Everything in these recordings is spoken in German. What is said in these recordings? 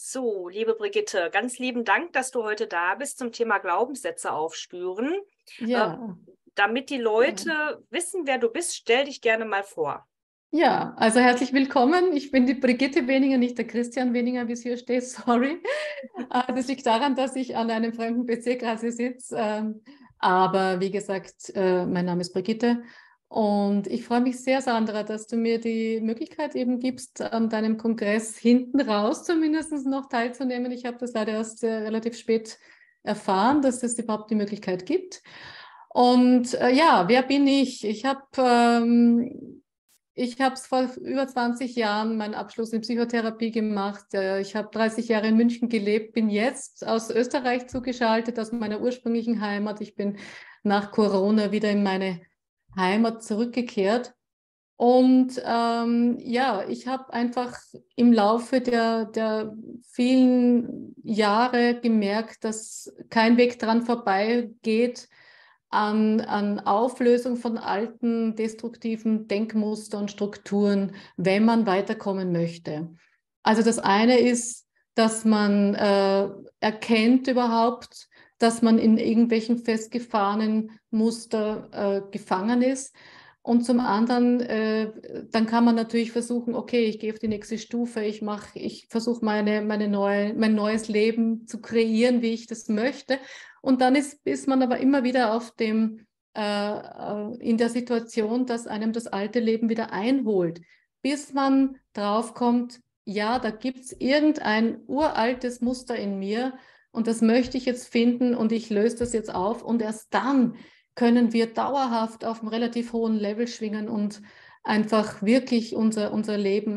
So, liebe Brigitte, ganz lieben Dank, dass du heute da bist zum Thema Glaubenssätze aufspüren. Äh, Ja, Damit die ja. Leute wissen, wer du bist, stell dich gerne mal vor. Ja, also herzlich willkommen. Ich bin die Brigitte Weninger, nicht der Christian Weninger, wie es hier steht, sorry. Das liegt daran, dass ich an einem fremden PC gerade sitze. Aber wie gesagt, mein Name ist Brigitte und ich freue mich sehr, Sandra, dass du mir die Möglichkeit eben gibst, an deinem Kongress hinten raus zumindest noch teilzunehmen. Ich habe das leider erst relativ spät erfahren, dass es überhaupt die Möglichkeit gibt. Und ja, wer bin ich? Ich habe es vor über 20 Jahren meinen Abschluss in Psychotherapie gemacht. Ich habe 30 Jahre in München gelebt, bin jetzt aus Österreich zugeschaltet, aus meiner ursprünglichen Heimat. Ich bin nach Corona wieder in meine Heimat zurückgekehrt. Und ja, ich habe einfach im Laufe der vielen Jahre gemerkt, dass kein Weg dran vorbeigeht, an Auflösung von alten destruktiven Denkmuster und Strukturen, wenn man weiterkommen möchte. Also das eine ist, dass man erkennt überhaupt, dass man in irgendwelchen festgefahrenen Muster gefangen ist. Und zum anderen, dann kann man natürlich versuchen, okay, ich gehe auf die nächste Stufe, ich versuche mein neues Leben zu kreieren, wie ich das möchte. Und dann ist man aber immer wieder in der Situation, dass einem das alte Leben wieder einholt, bis man draufkommt, ja, da gibt es irgendein uraltes Muster in mir und das möchte ich jetzt finden und ich löse das jetzt auf und erst dann können wir dauerhaft auf einem relativ hohen Level schwingen und einfach wirklich unser Leben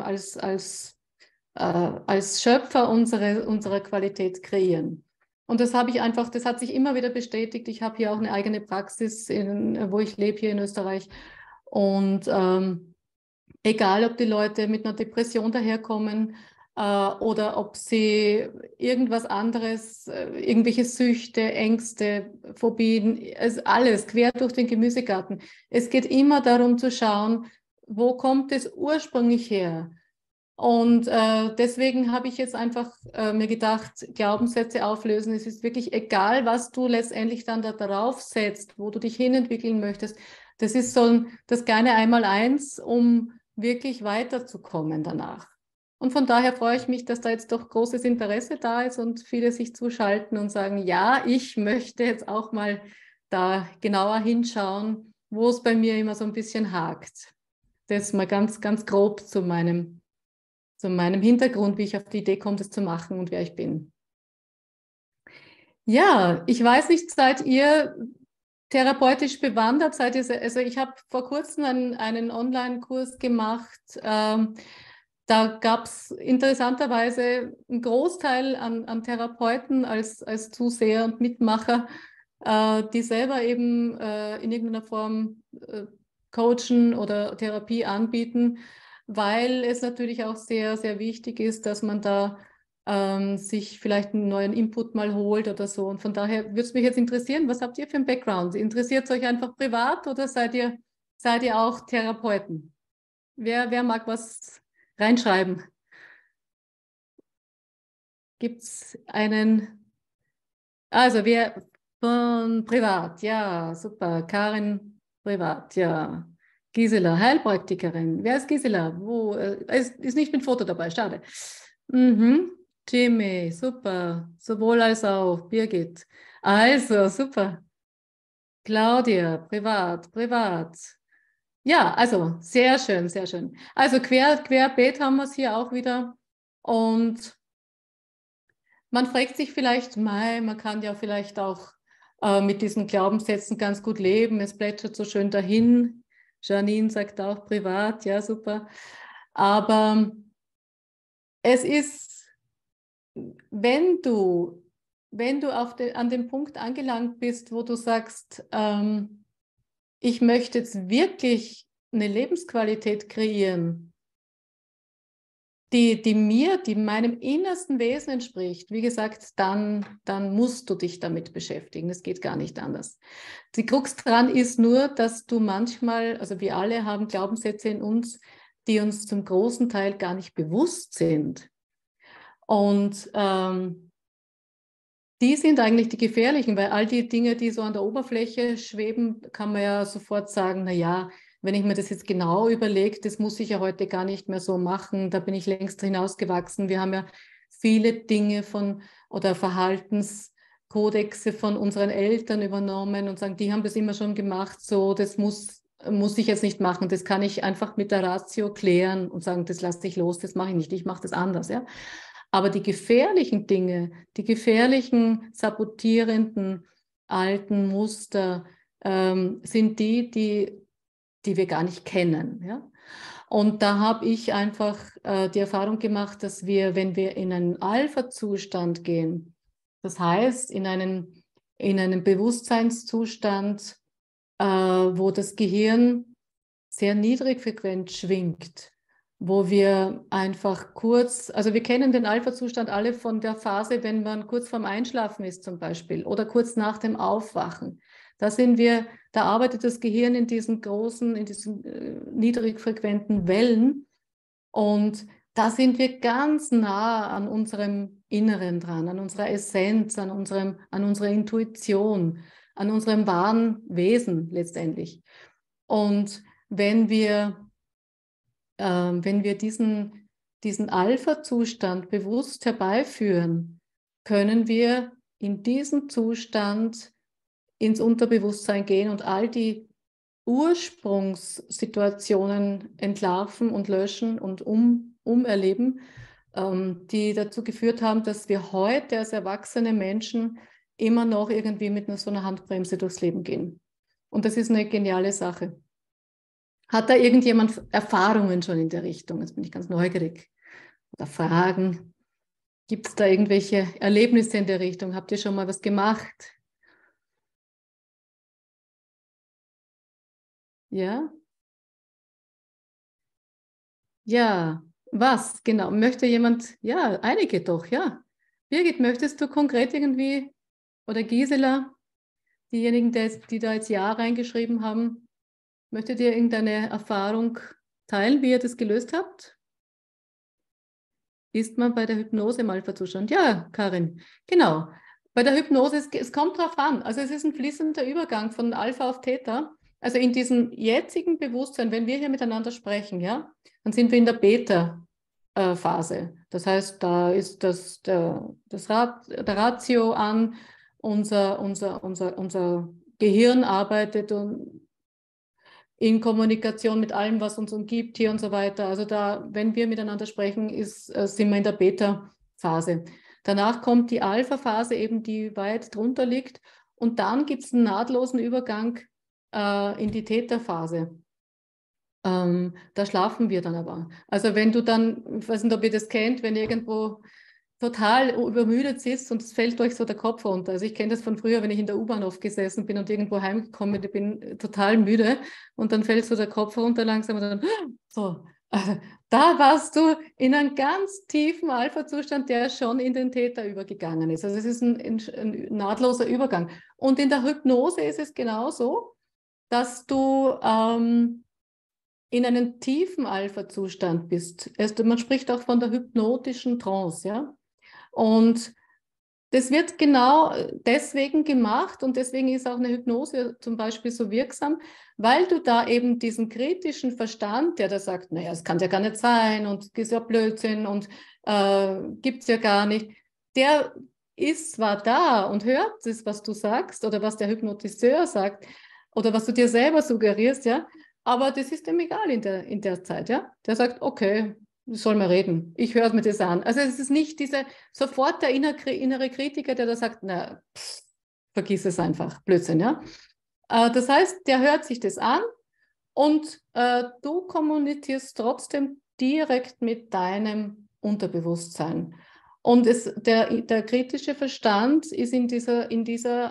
als Schöpfer unserer Qualität kreieren. Und das hat sich immer wieder bestätigt. Ich habe hier auch eine eigene Praxis, wo ich lebe, hier in Österreich. Und egal, ob die Leute mit einer Depression daherkommen oder ob sie irgendwas anderes, irgendwelche Süchte, Ängste, Phobien, alles quer durch den Gemüsegarten. Es geht immer darum zu schauen, wo kommt es ursprünglich her? Und deswegen habe ich jetzt einfach mir gedacht, Glaubenssätze auflösen. Es ist wirklich egal, was du letztendlich dann da drauf setzt, wo du dich hinentwickeln möchtest. Das ist so das kleine Einmaleins, um wirklich weiterzukommen danach. Und von daher freue ich mich, dass da jetzt doch großes Interesse da ist und viele sich zuschalten und sagen, ja, ich möchte jetzt auch mal da genauer hinschauen, wo es bei mir immer so ein bisschen hakt. Das mal ganz, ganz grob zu meinem Hintergrund, wie ich auf die Idee komme, das zu machen und wer ich bin. Ja, ich weiß nicht, seid ihr therapeutisch bewandert? Also ich habe vor kurzem einen Online-Kurs gemacht. Da gab es interessanterweise einen Großteil an Therapeuten als Zuseher und Mitmacher, die selber eben in irgendeiner Form coachen oder Therapie anbieten, weil es natürlich auch sehr, sehr wichtig ist, dass man da sich vielleicht einen neuen Input mal holt oder so. Und von daher würde es mich jetzt interessieren, was habt ihr für einen Background? Interessiert es euch einfach privat oder seid ihr auch Therapeuten? Wer mag was reinschreiben? Gibt es einen? Also wir von privat, ja, super. Karin, privat, ja. Gisela, Heilpraktikerin. Wer ist Gisela? Wo? Ist nicht mit Foto dabei, schade. Mhm. Jimmy, super. Sowohl als auch. Birgit. Also, super. Claudia, privat, privat. Ja, also sehr schön, sehr schön. Also querbeet haben wir es hier auch wieder. Und man fragt sich vielleicht, mei, man kann ja vielleicht auch mit diesen Glaubenssätzen ganz gut leben. Es plätschert so schön dahin. Janine sagt auch privat, ja, super. Aber es ist, wenn du, wenn du an dem Punkt angelangt bist, wo du sagst, ich möchte jetzt wirklich eine Lebensqualität kreieren, die meinem innersten Wesen entspricht, wie gesagt, dann musst du dich damit beschäftigen. Das geht gar nicht anders. Die Krux dran ist nur, dass du manchmal, also wir alle haben Glaubenssätze in uns, die uns zum großen Teil gar nicht bewusst sind. Und die sind eigentlich die gefährlichen, weil all die Dinge, die so an der Oberfläche schweben, kann man ja sofort sagen, naja, wenn ich mir das jetzt genau überlege, das muss ich ja heute gar nicht mehr so machen, da bin ich längst hinausgewachsen. Wir haben ja viele Dinge oder Verhaltenskodexe von unseren Eltern übernommen und sagen, die haben das immer schon gemacht, so, das muss ich jetzt nicht machen, das kann ich einfach mit der Ratio klären und sagen, das lasse ich los, das mache ich nicht, ich mache das anders, ja. Aber die gefährlichen Dinge, die gefährlichen, sabotierenden alten Muster sind die wir gar nicht kennen. Ja? Und da habe ich einfach die Erfahrung gemacht, dass wenn wir in einen Alpha-Zustand gehen, das heißt in einen Bewusstseinszustand, wo das Gehirn sehr niedrigfrequent schwingt, wo wir einfach also wir kennen den Alpha-Zustand alle von der Phase, wenn man kurz vorm Einschlafen ist zum Beispiel oder kurz nach dem Aufwachen. Da arbeitet das Gehirn in diesen niedrigfrequenten Wellen und da sind wir ganz nah an unserem Inneren dran, an unserer Essenz, an unserer Intuition, an unserem wahren Wesen letztendlich. Und wenn wir diesen Alpha-Zustand bewusst herbeiführen, können wir in diesem Zustand ins Unterbewusstsein gehen und all die Ursprungssituationen entlarven und löschen und umerleben, die dazu geführt haben, dass wir heute als erwachsene Menschen immer noch irgendwie mit so einer Handbremse durchs Leben gehen. Und das ist eine geniale Sache. Hat da irgendjemand Erfahrungen schon in der Richtung? Jetzt bin ich ganz neugierig. Oder Fragen? Gibt es da irgendwelche Erlebnisse in der Richtung? Habt ihr schon mal was gemacht? Ja? Ja, was? Genau. Möchte jemand? Ja, einige doch, ja. Birgit, möchtest du konkret irgendwie, oder Gisela, diejenigen, die da jetzt Ja reingeschrieben haben, möchtet ihr irgendeine Erfahrung teilen, wie ihr das gelöst habt? Ist man bei der Hypnose im Alpha-Zustand? Ja, Karin, genau. Bei der Hypnose, es kommt drauf an. Also es ist ein fließender Übergang von Alpha auf Theta. Also in diesem jetzigen Bewusstsein, wenn wir hier miteinander sprechen, ja, dann sind wir in der Beta-Phase. Das heißt, da ist der Ratio an, unser Gehirn arbeitet und in Kommunikation mit allem, was uns umgibt hier und so weiter. Also da, wenn wir miteinander sprechen, sind wir in der Beta-Phase. Danach kommt die Alpha-Phase eben, die weit drunter liegt. Und dann gibt es einen nahtlosen Übergang in die Theta-Phase. Da schlafen wir dann aber. Also wenn du dann, ich weiß nicht, ob ihr das kennt, wenn ihr irgendwo total übermüdet sitzt und es fällt euch so der Kopf runter. Also ich kenne das von früher, wenn ich in der U-Bahn oft gesessen bin und irgendwo heimgekommen bin, ich bin total müde und dann fällt so der Kopf runter langsam und dann so. Da warst du in einem ganz tiefen Alpha-Zustand, der schon in den Theta übergegangen ist. Also es ist ein nahtloser Übergang. Und in der Hypnose ist es genauso, dass du in einem tiefen Alpha-Zustand bist. Man spricht auch von der hypnotischen Trance, ja. Und das wird genau deswegen gemacht und deswegen ist auch eine Hypnose zum Beispiel so wirksam, weil du da eben diesen kritischen Verstand, der da sagt, naja, es kann ja gar nicht sein und ist ja Blödsinn und gibt es ja gar nicht, der ist zwar da und hört das, was du sagst oder was der Hypnotiseur sagt oder was du dir selber suggerierst, ja, aber das ist ihm egal in der Zeit, ja. Der sagt, okay, soll man reden. Ich höre mir das an. Also es ist nicht sofort der innere Kritiker, der da sagt, na, vergiss es einfach, Blödsinn, ja. Das heißt, der hört sich das an und du kommunizierst trotzdem direkt mit deinem Unterbewusstsein. Und der kritische Verstand ist in diesem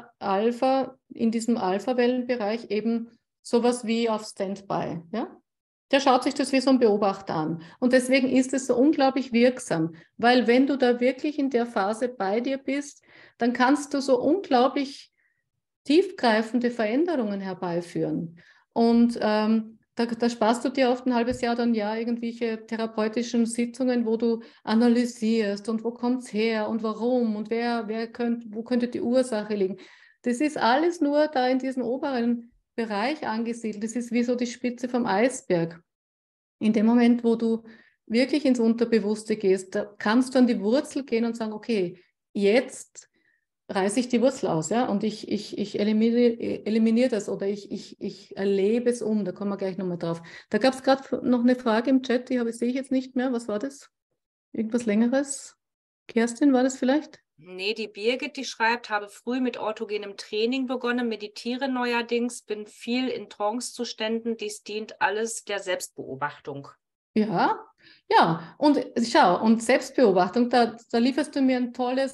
Alpha-Wellenbereich eben sowas wie auf Standby, ja. Der schaut sich das wie so ein Beobachter an. Und deswegen ist es so unglaublich wirksam, weil wenn du da wirklich in der Phase bei dir bist, dann kannst du so unglaublich tiefgreifende Veränderungen herbeiführen. Und Da sparst du dir oft ein halbes Jahr dann ja irgendwelche therapeutischen Sitzungen, wo du analysierst und wo kommt es her und warum und wo könnte die Ursache liegen. Das ist alles nur da in diesem oberen Bereich angesiedelt. Das ist wie so die Spitze vom Eisberg. In dem Moment, wo du wirklich ins Unterbewusste gehst, da kannst du an die Wurzel gehen und sagen, okay, jetzt reiße ich die Wurzel aus, ja, und ich eliminiere das oder ich erlebe es um. Da kommen wir gleich nochmal drauf. Da gab es gerade noch eine Frage im Chat, sehe ich jetzt nicht mehr. Was war das? Irgendwas Längeres? Kerstin, war das vielleicht? Nee, die Birgit, die schreibt, habe früh mit autogenem Training begonnen, meditiere neuerdings, bin viel in Trancezuständen. Dies dient alles der Selbstbeobachtung. Ja, ja. Und schau, und Selbstbeobachtung, da lieferst du mir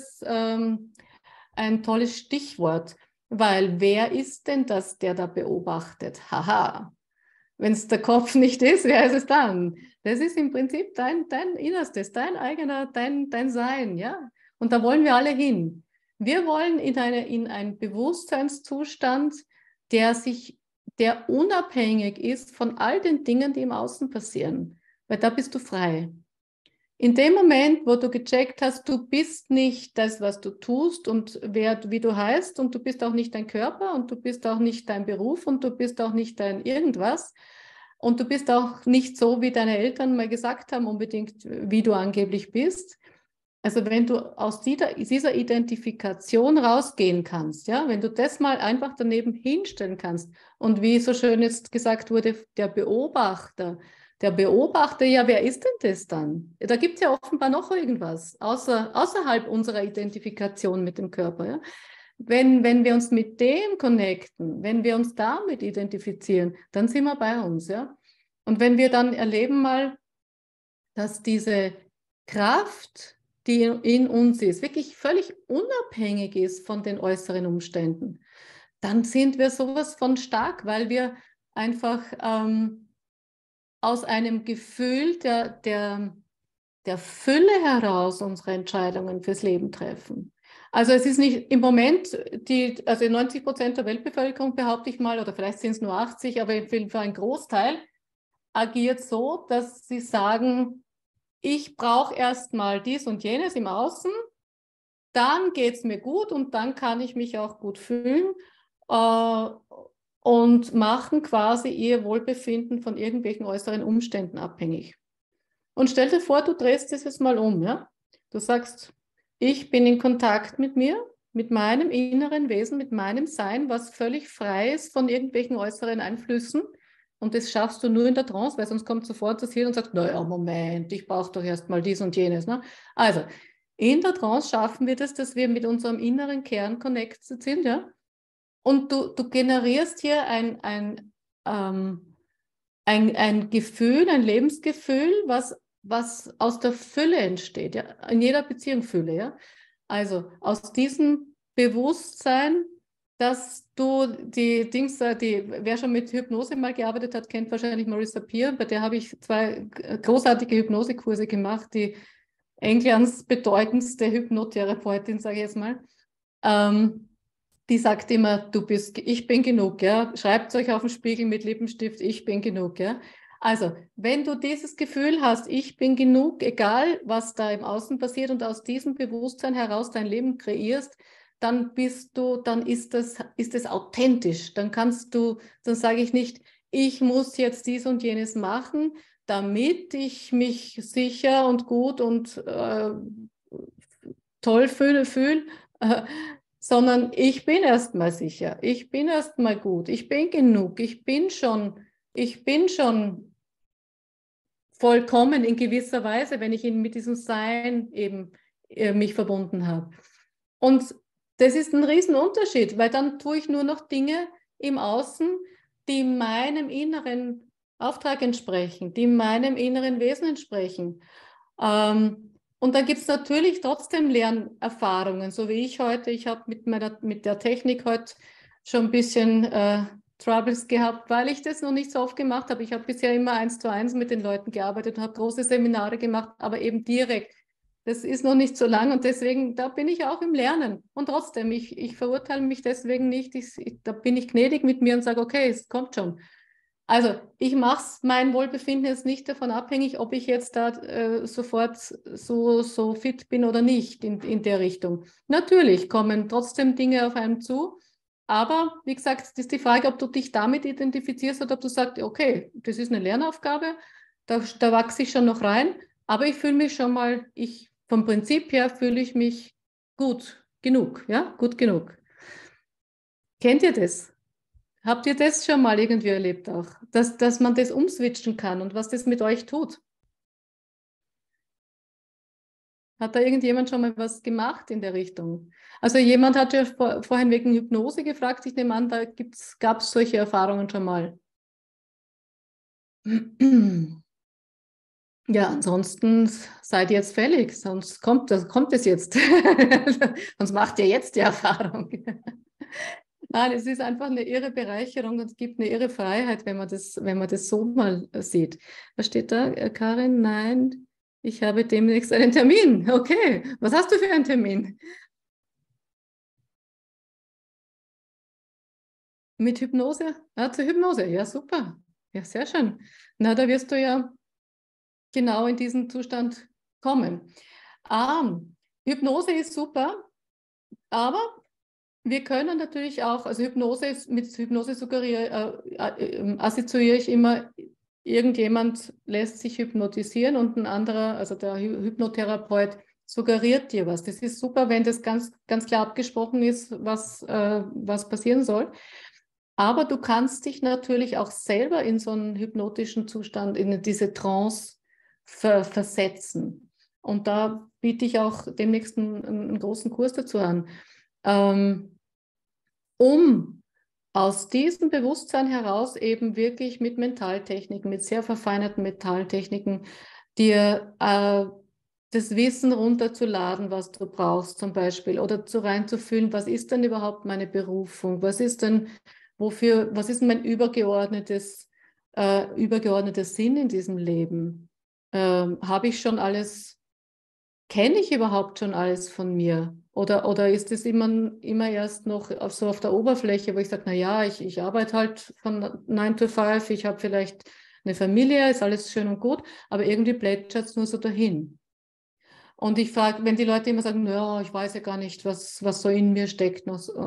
ein tolles Stichwort, weil wer ist denn das, der da beobachtet? Haha. Wenn es der Kopf nicht ist, wer ist es dann? Das ist im Prinzip dein Innerstes, dein eigener, dein Sein, ja. Und da wollen wir alle hin. Wir wollen in einen Bewusstseinszustand, der unabhängig ist von all den Dingen, die im Außen passieren. Weil da bist du frei. In dem Moment, wo du gecheckt hast, du bist nicht das, was du tust und wie du heißt und du bist auch nicht dein Körper und du bist auch nicht dein Beruf und du bist auch nicht dein irgendwas und du bist auch nicht so, wie deine Eltern mal gesagt haben, unbedingt, wie du angeblich bist. Also wenn du aus dieser Identifikation rausgehen kannst, ja, wenn du das mal einfach daneben hinstellen kannst und wie so schön jetzt gesagt wurde, der Beobachter, ja, wer ist denn das dann? Da gibt es ja offenbar noch irgendwas, außerhalb unserer Identifikation mit dem Körper. Ja? Wenn wir uns mit dem connecten, wenn wir uns damit identifizieren, dann sind wir bei uns. Ja? Und wenn wir dann erleben mal, dass diese Kraft, die in uns ist, wirklich völlig unabhängig ist von den äußeren Umständen, dann sind wir sowas von stark, weil wir einfach aus einem Gefühl der Fülle heraus unsere Entscheidungen fürs Leben treffen. Also es ist nicht im Moment, also 90% der Weltbevölkerung, behaupte ich mal, oder vielleicht sind es nur 80, aber für einen Großteil agiert so, dass sie sagen, ich brauche erstmal dies und jenes im Außen, dann geht es mir gut und dann kann ich mich auch gut fühlen. Und machen quasi ihr Wohlbefinden von irgendwelchen äußeren Umständen abhängig. Und stell dir vor, du drehst das jetzt mal um. Ja? Du sagst, ich bin in Kontakt mit mir, mit meinem inneren Wesen, mit meinem Sein, was völlig frei ist von irgendwelchen äußeren Einflüssen. Und das schaffst du nur in der Trance, weil sonst kommt sofort das Hirn und sagt, naja, Moment, ich brauche doch erst mal dies und jenes. Ne? Also, in der Trance schaffen wir das, dass wir mit unserem inneren Kern connected sind, ja? Und du generierst hier ein Gefühl, ein Lebensgefühl, was aus der Fülle entsteht, ja? In jeder Beziehung Fülle. Ja? Also aus diesem Bewusstsein, dass du wer schon mit Hypnose mal gearbeitet hat, kennt wahrscheinlich Marissa Peer, bei der habe ich 2 großartige Hypnosekurse gemacht, die Englands bedeutendste Hypnotherapeutin, sage ich jetzt mal. Die sagt immer, ich bin genug, ja. Schreibt euch auf den Spiegel mit Lippenstift, ich bin genug, ja. Also, wenn du dieses Gefühl hast, ich bin genug, egal was da im Außen passiert und aus diesem Bewusstsein heraus dein Leben kreierst, dann ist es authentisch. Dann sage ich nicht, ich muss jetzt dies und jenes machen, damit ich mich sicher und gut und toll fühle, sondern ich bin erstmal sicher, ich bin erstmal gut, ich bin genug, ich bin schon vollkommen in gewisser Weise, wenn ich mit diesem Sein eben mich verbunden habe. Und das ist ein Riesenunterschied, weil dann tue ich nur noch Dinge im Außen, die meinem inneren Auftrag entsprechen, die meinem inneren Wesen entsprechen. Und dann gibt es natürlich trotzdem Lernerfahrungen, so wie ich heute. Ich habe mit der Technik heute schon ein bisschen Troubles gehabt, weil ich das noch nicht so oft gemacht habe. Ich habe bisher immer 1:1 mit den Leuten gearbeitet und habe große Seminare gemacht, aber eben direkt. Das ist noch nicht so lang und deswegen, da bin ich auch im Lernen. Und trotzdem, ich verurteile mich deswegen nicht. Da bin ich gnädig mit mir und sage, okay, es kommt schon. Also ich mache mein Wohlbefinden jetzt nicht davon abhängig, ob ich jetzt da sofort so fit bin oder nicht in der Richtung. Natürlich kommen trotzdem Dinge auf einen zu, aber wie gesagt, das ist die Frage, ob du dich damit identifizierst oder ob du sagst, okay, das ist eine Lernaufgabe, da wachse ich schon noch rein, aber ich fühle mich schon mal, vom Prinzip her fühle ich mich gut genug, ja, gut genug. Kennt ihr das? Habt ihr das schon mal irgendwie erlebt auch? Dass man das umswitchen kann und was das mit euch tut? Hat da irgendjemand schon mal was gemacht in der Richtung? Also jemand hat ja vorhin wegen Hypnose gefragt. Ich nehme an, da gab es solche Erfahrungen schon mal. Ja, ansonsten seid ihr jetzt fällig, sonst kommt es jetzt. Sonst macht ihr jetzt die Erfahrung. Nein, es ist einfach eine irre Bereicherung und es gibt eine irre Freiheit, wenn man das so mal sieht. Was steht da, Karin? Nein, ich habe demnächst einen Termin. Okay, was hast du für einen Termin? Mit Hypnose? Ah, zur Hypnose. Ja, super. Ja, sehr schön. Na, da wirst du ja genau in diesen Zustand kommen. Hypnose ist super, aber wir können natürlich auch, also mit Hypnose assoziiere ich immer, irgendjemand lässt sich hypnotisieren und ein anderer, also der Hypnotherapeut, suggeriert dir was. Das ist super, wenn das ganz, ganz klar abgesprochen ist, was passieren soll. Aber du kannst dich natürlich auch selber in so einen hypnotischen Zustand, in diese Trance versetzen. Und da biete ich auch demnächst einen großen Kurs dazu an. Um aus diesem Bewusstsein heraus eben wirklich mit Mentaltechniken, mit sehr verfeinerten Mentaltechniken, dir das Wissen runterzuladen, was du brauchst zum Beispiel, oder reinzufühlen, was ist denn überhaupt meine Berufung, was ist denn mein übergeordnetes Sinn in diesem Leben? Habe ich schon alles Kenne ich überhaupt schon alles von mir? Oder ist es immer erst noch so auf der Oberfläche, wo ich sage, naja, ich arbeite halt von 9 to 5, ich habe vielleicht eine Familie, ist alles schön und gut, aber irgendwie plätschert es nur so dahin. Und ich frage, wenn die Leute immer sagen, ja, ich weiß ja gar nicht, was so in mir steckt,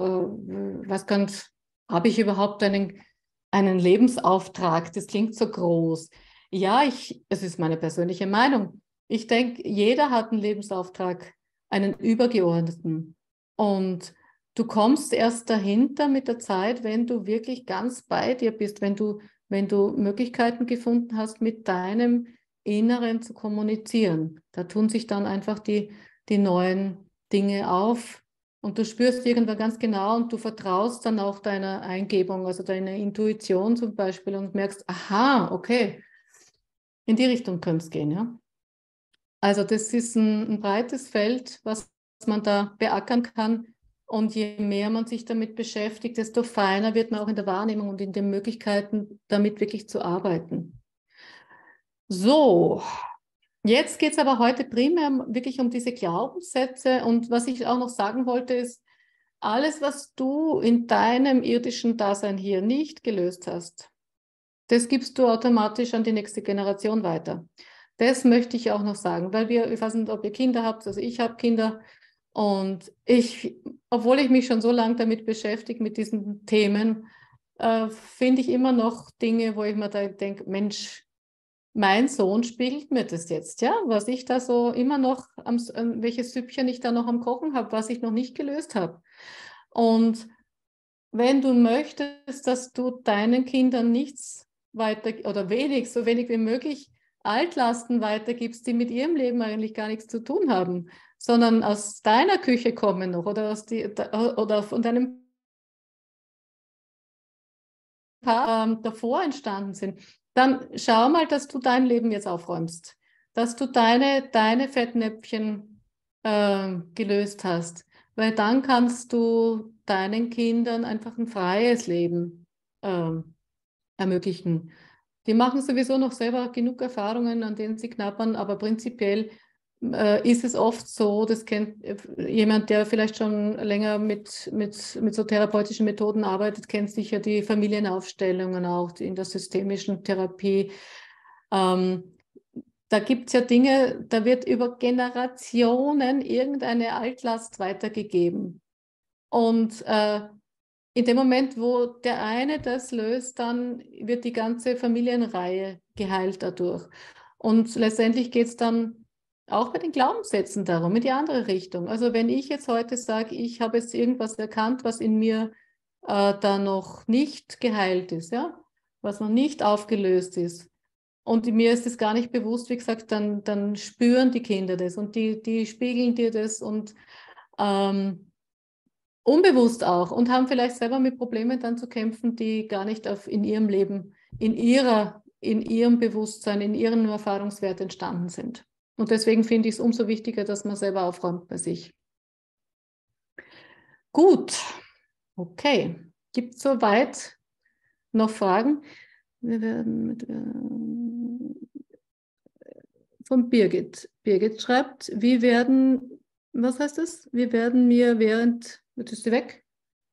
habe ich überhaupt einen Lebensauftrag? Das klingt so groß. Ja, es ist meine persönliche Meinung. Ich denke, jeder hat einen Lebensauftrag, einen übergeordneten. Und du kommst erst dahinter mit der Zeit, wenn du wirklich ganz bei dir bist, wenn du Möglichkeiten gefunden hast, mit deinem Inneren zu kommunizieren. Da tun sich dann einfach die neuen Dinge auf und du spürst irgendwann ganz genau und du vertraust dann auch deiner Eingebung, also deiner Intuition zum Beispiel und merkst, aha, okay, in die Richtung könnte es gehen, ja. Also das ist ein breites Feld, was man da beackern kann. Und je mehr man sich damit beschäftigt, desto feiner wird man auch in der Wahrnehmung und in den Möglichkeiten, damit wirklich zu arbeiten. So, jetzt geht es aber heute primär wirklich um diese Glaubenssätze. Und was ich auch noch sagen wollte, ist, alles, was du in deinem irdischen Dasein hier nicht gelöst hast, das gibst du automatisch an die nächste Generation weiter. Das möchte ich auch noch sagen, weil ich weiß nicht, ob ihr Kinder habt, also ich habe Kinder und obwohl ich mich schon so lange damit beschäftige, mit diesen Themen, finde ich immer noch Dinge, wo ich mir da denke, Mensch, mein Sohn spiegelt mir das jetzt, ja, was ich da so immer noch, welches Süppchen ich da noch am Kochen habe, was ich noch nicht gelöst habe. Und wenn du möchtest, dass du deinen Kindern nichts weiter oder so wenig wie möglich Altlasten weitergibst, die mit ihrem Leben eigentlich gar nichts zu tun haben, sondern aus deiner Küche kommen noch oder von deinem Paar davor entstanden sind, dann schau mal, dass du dein Leben jetzt aufräumst, dass du deine Fettnäpfchen gelöst hast, weil dann kannst du deinen Kindern einfach ein freies Leben ermöglichen. Die machen sowieso noch selber genug Erfahrungen, an denen sie knabbern, aber prinzipiell ist es oft so, das kennt jemand, der vielleicht schon länger mit so therapeutischen Methoden arbeitet, kennt sicher die Familienaufstellungen auch in der systemischen Therapie. Da gibt es ja Dinge, da wird über Generationen irgendeine Altlast weitergegeben. Und in dem Moment, wo der eine das löst, dann wird die ganze Familienreihe geheilt dadurch. Und letztendlich geht es dann auch bei den Glaubenssätzen darum, in die andere Richtung. Also wenn ich jetzt heute sage, ich habe jetzt irgendwas erkannt, was in mir da noch nicht geheilt ist, ja, was noch nicht aufgelöst ist. Und mir ist es gar nicht bewusst, wie gesagt, dann spüren die Kinder das und die spiegeln dir das und unbewusst auch und haben vielleicht selber mit Problemen dann zu kämpfen, die gar nicht in ihrem Leben, in ihrem Bewusstsein, in ihrem Erfahrungswert entstanden sind. Und deswegen finde ich es umso wichtiger, dass man selber aufräumt bei sich. Gut, okay. Gibt es soweit noch Fragen? Wir werden von Birgit. Birgit schreibt, was heißt das? Wir werden mir jetzt ist sie weg?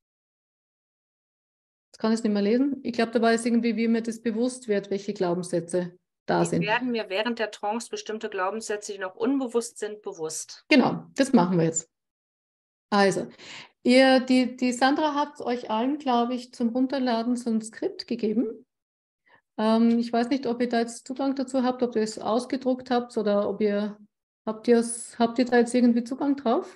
Jetzt kann ich es nicht mehr lesen. Ich glaube, da war es irgendwie, wie mir das bewusst wird, welche Glaubenssätze da sind. Werden mir während der Trance bestimmte Glaubenssätze, die noch unbewusst sind, bewusst. Genau, das machen wir jetzt. Also, die Sandra hat euch allen, glaube ich, zum Runterladen so ein Skript gegeben. Ich weiß nicht, ob ihr da jetzt Zugang dazu habt, ob ihr es ausgedruckt habt oder habt ihr da jetzt irgendwie Zugang drauf?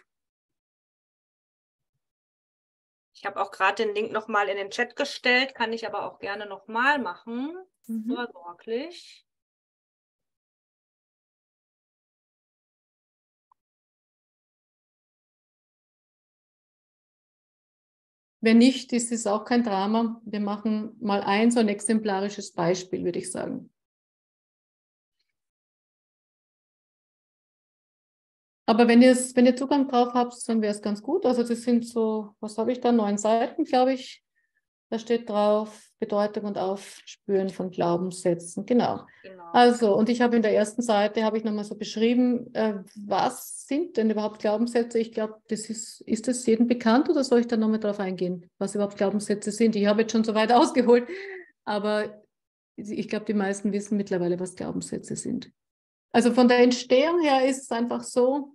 Ich habe auch gerade den Link nochmal in den Chat gestellt, kann ich aber auch gerne nochmal machen. Vorsorglich. Wenn nicht, ist es auch kein Drama. Wir machen mal so ein exemplarisches Beispiel, würde ich sagen. Aber wenn ihr Zugang drauf habt, dann wäre es ganz gut. Also das sind so, was habe ich da, 9 Seiten, glaube ich. Da steht drauf, Bedeutung und Aufspüren von Glaubenssätzen. Genau. Also, und ich habe in der ersten Seite, habe ich nochmal so beschrieben, was sind denn überhaupt Glaubenssätze? Ich glaube, ist das jedem bekannt oder soll ich da nochmal drauf eingehen, was überhaupt Glaubenssätze sind? Ich habe jetzt schon so weit ausgeholt, aber ich glaube, die meisten wissen mittlerweile, was Glaubenssätze sind. Also von der Entstehung her ist es einfach so,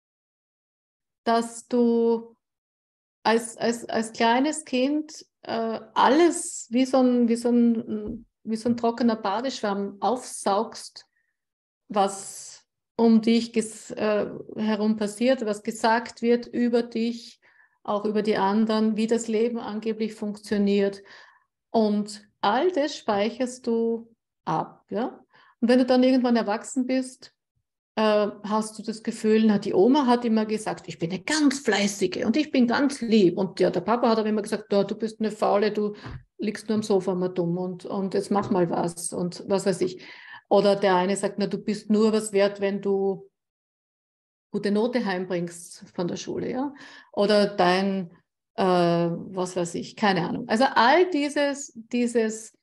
dass du als kleines Kind alles wie so ein trockener Badeschwamm aufsaugst, was um dich herum passiert, was gesagt wird über dich, auch über die anderen, wie das Leben angeblich funktioniert. Und all das speicherst du ab. Ja? Und wenn du dann irgendwann erwachsen bist, hast du das Gefühl, na, die Oma hat immer gesagt, ich bin eine ganz fleißige und ich bin ganz lieb. Und ja, der Papa hat aber immer gesagt, du bist eine Faule, du liegst nur am Sofa mal dumm und jetzt mach mal was und was weiß ich. Oder der eine sagt, na, du bist nur was wert, wenn du gute Note heimbringst von der Schule, ja. Oder was weiß ich, keine Ahnung. Also all dieses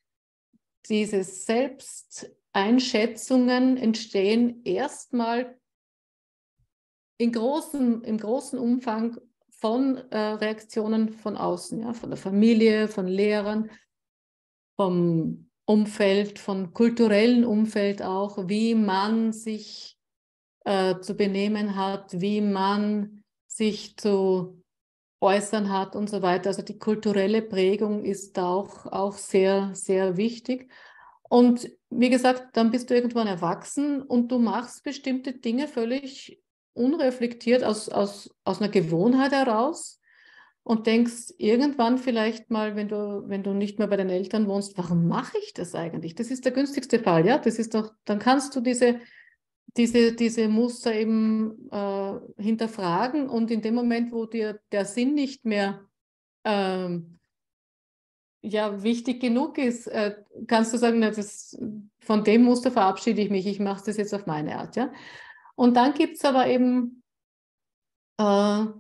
Selbsteinschätzungen entstehen erstmal im großen Umfang von Reaktionen von außen, ja, von der Familie, von Lehrern, vom Umfeld, vom kulturellen Umfeld auch, wie man sich zu benehmen hat, wie man sich zu äußern hat und so weiter. Also die kulturelle Prägung ist da auch sehr, sehr wichtig. Und wie gesagt, dann bist du irgendwann erwachsen und du machst bestimmte Dinge völlig unreflektiert aus einer Gewohnheit heraus und denkst irgendwann vielleicht mal, wenn du nicht mehr bei den Eltern wohnst, warum mache ich das eigentlich? Das ist der günstigste Fall, ja? Das ist doch, dann kannst du diese Muster eben hinterfragen und in dem Moment, wo dir der Sinn nicht mehr wichtig genug ist, kannst du sagen, na, von dem Muster verabschiede ich mich, ich mache das jetzt auf meine Art. Ja? Und dann gibt es aber eben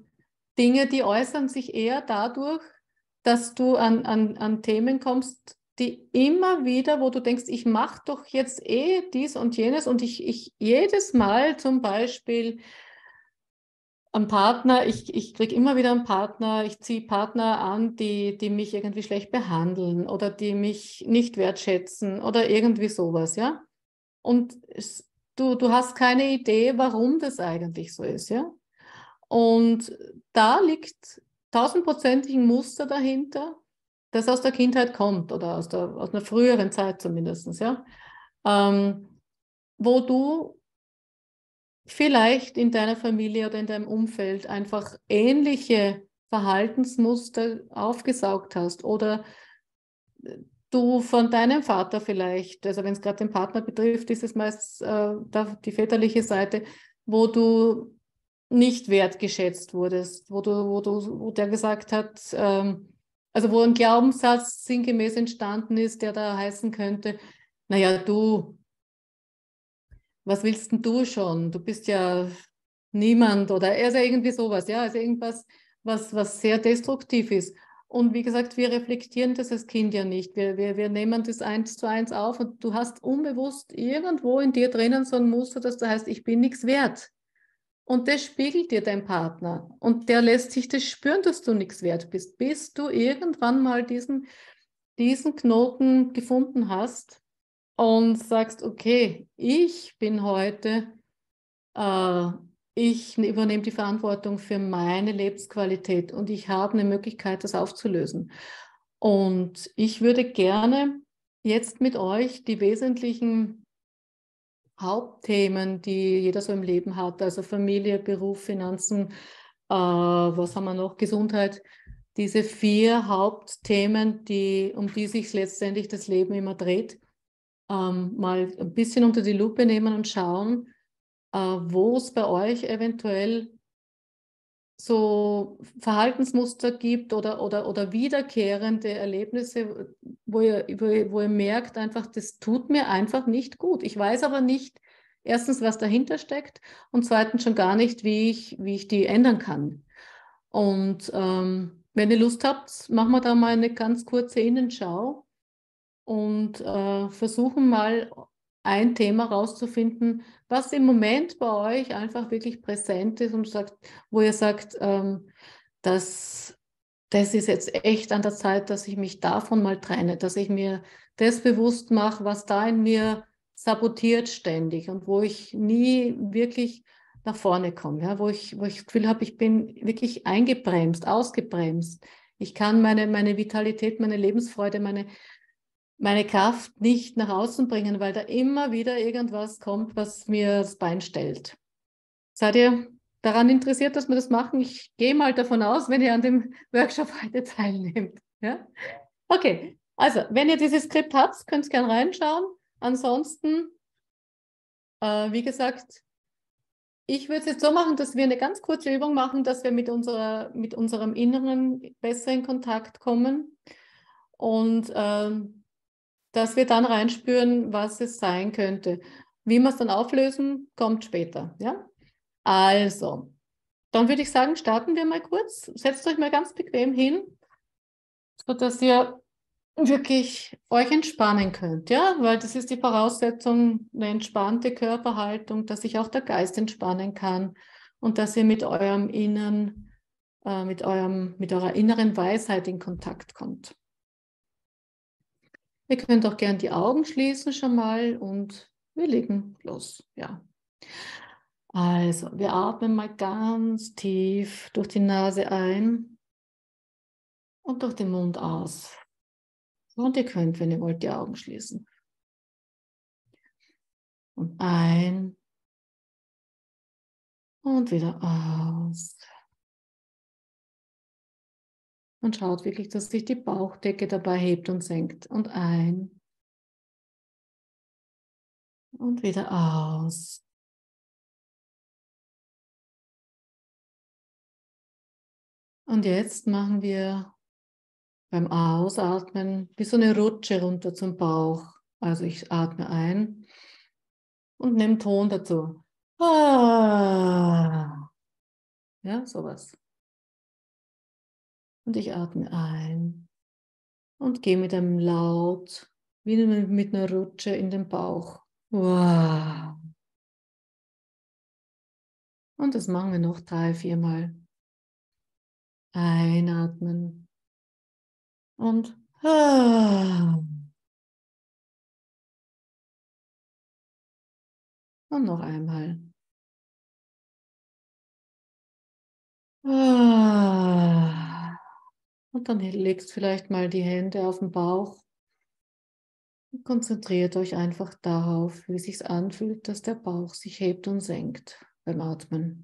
Dinge, die äußern sich eher dadurch, dass du an Themen kommst, die immer wieder, wo du denkst, ich mache doch jetzt eh dies und jenes und ich jedes Mal zum Beispiel einen Partner, ich kriege immer wieder einen Partner, ich ziehe Partner an, die mich irgendwie schlecht behandeln oder die mich nicht wertschätzen oder irgendwie sowas, ja. Und du hast keine Idee, warum das eigentlich so ist, ja. Und da liegt tausendprozentig ein Muster dahinter, das aus der Kindheit kommt oder aus einer früheren Zeit zumindest, ja. Wo du vielleicht in deiner Familie oder in deinem Umfeld einfach ähnliche Verhaltensmuster aufgesaugt hast oder du von deinem Vater vielleicht, also wenn es gerade den Partner betrifft, ist es meist die väterliche Seite, wo du nicht wertgeschätzt wurdest, wo der gesagt hat, also wo ein Glaubenssatz sinngemäß entstanden ist, der da heißen könnte, naja, du, was willst denn du schon? Du bist ja niemand oder also irgendwie sowas, ja, also irgendwas, was sehr destruktiv ist. Und wie gesagt, wir reflektieren das als Kind ja nicht. Wir nehmen das 1:1 auf und du hast unbewusst irgendwo in dir drinnen so ein Muster, dass da heißt, ich bin nichts wert. Und das spiegelt dir dein Partner. Und der lässt sich das spüren, dass du nichts wert bist, bis du irgendwann mal diesen Knoten gefunden hast und sagst, okay, ich bin heute, äh, ich übernehme die Verantwortung für meine Lebensqualität und ich habe eine Möglichkeit, das aufzulösen. Und ich würde gerne jetzt mit euch die wesentlichen Hauptthemen, die jeder so im Leben hat, also Familie, Beruf, Finanzen, was haben wir noch, Gesundheit, diese 4 Hauptthemen, um die sich letztendlich das Leben immer dreht, mal ein bisschen unter die Lupe nehmen und schauen, wo es bei euch eventuell so Verhaltensmuster gibt oder wiederkehrende Erlebnisse, wo ihr merkt einfach, das tut mir einfach nicht gut. Ich weiß aber nicht, erstens, was dahinter steckt und zweitens schon gar nicht, wie ich die ändern kann. Und wenn ihr Lust habt, machen wir da mal eine ganz kurze Innenschau und versuchen mal ein Thema rauszufinden, was im Moment bei euch einfach wirklich präsent ist und sagt, wo ihr sagt, das ist jetzt echt an der Zeit, dass ich mich davon mal trenne, dass ich mir das bewusst mache, was da in mir sabotiert ständig und wo ich nie wirklich nach vorne komme, ja, wo ich das Gefühl habe, ich bin wirklich eingebremst, ausgebremst. Ich kann meine Vitalität, meine Lebensfreude, meine Kraft nicht nach außen bringen, weil da immer wieder irgendwas kommt, was mir das Bein stellt. Seid ihr daran interessiert, dass wir das machen? Ich gehe mal davon aus, wenn ihr an dem Workshop heute teilnehmt. Ja? Okay, also wenn ihr dieses Skript habt, könnt ihr gerne reinschauen. Ansonsten, wie gesagt, ich würde es jetzt so machen, dass wir eine ganz kurze Übung machen, dass wir mit unserem Inneren besser in Kontakt kommen und dass wir dann reinspüren, was es sein könnte. Wie wir es dann auflösen, kommt später. Ja? Also, dann würde ich sagen, starten wir mal kurz. Setzt euch mal ganz bequem hin, sodass ihr wirklich euch entspannen könnt. Ja? Weil das ist die Voraussetzung, eine entspannte Körperhaltung, dass sich auch der Geist entspannen kann und dass ihr mit eurem Innern, mit eurer inneren Weisheit in Kontakt kommt. Ihr könnt auch gern die Augen schließen schon mal und wir legen los. Ja. Also, wir atmen mal ganz tief durch die Nase ein und durch den Mund aus. Und ihr könnt, wenn ihr wollt, die Augen schließen. Und ein und wieder aus. Und schaut wirklich, dass sich die Bauchdecke dabei hebt und senkt. Und ein und wieder aus. Und jetzt machen wir beim Ausatmen wie so eine Rutsche runter zum Bauch. Also ich atme ein und nehme Ton dazu. Ah. Ja, sowas. Und ich atme ein Und geh mit einem Laut, wie mit einer Rutsche in den Bauch. Wow. Und das machen wir noch 3, 4 Mal. Einatmen. Und und noch einmal. Und dann legst vielleicht mal die Hände auf den Bauch und konzentriert euch einfach darauf, wie es sich anfühlt, dass der Bauch sich hebt und senkt beim Atmen.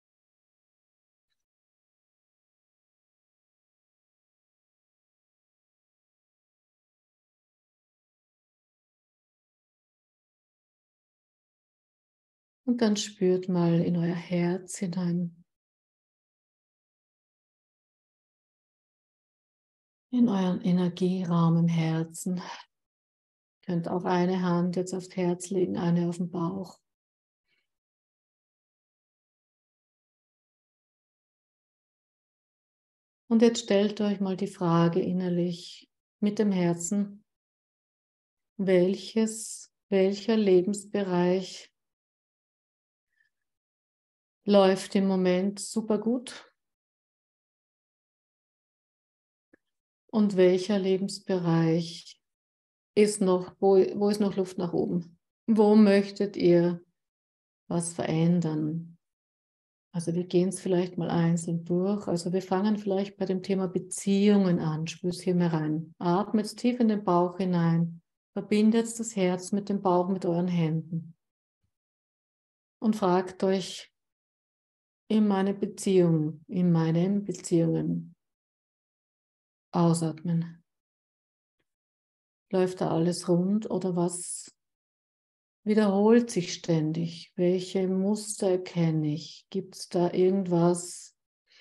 Und dann spürt mal in euer Herz hinein, in euren Energieraum im Herzen. Ihr könnt auch eine Hand jetzt aufs Herz legen, eine auf den Bauch. Und jetzt stellt euch mal die Frage innerlich mit dem Herzen, welcher Lebensbereich läuft im Moment super gut und welcher Lebensbereich ist noch, wo ist noch Luft nach oben? Wo möchtet ihr was verändern? Also wir gehen es vielleicht mal einzeln durch. Also wir fangen vielleicht bei dem Thema Beziehungen an. Spür's hier mal rein. Atmet tief in den Bauch hinein. Verbindet das Herz mit dem Bauch, mit euren Händen. Und fragt euch, in meinen Beziehungen, ausatmen. Läuft da alles rund oder was wiederholt sich ständig? Welche Muster erkenne ich? Gibt es da irgendwas,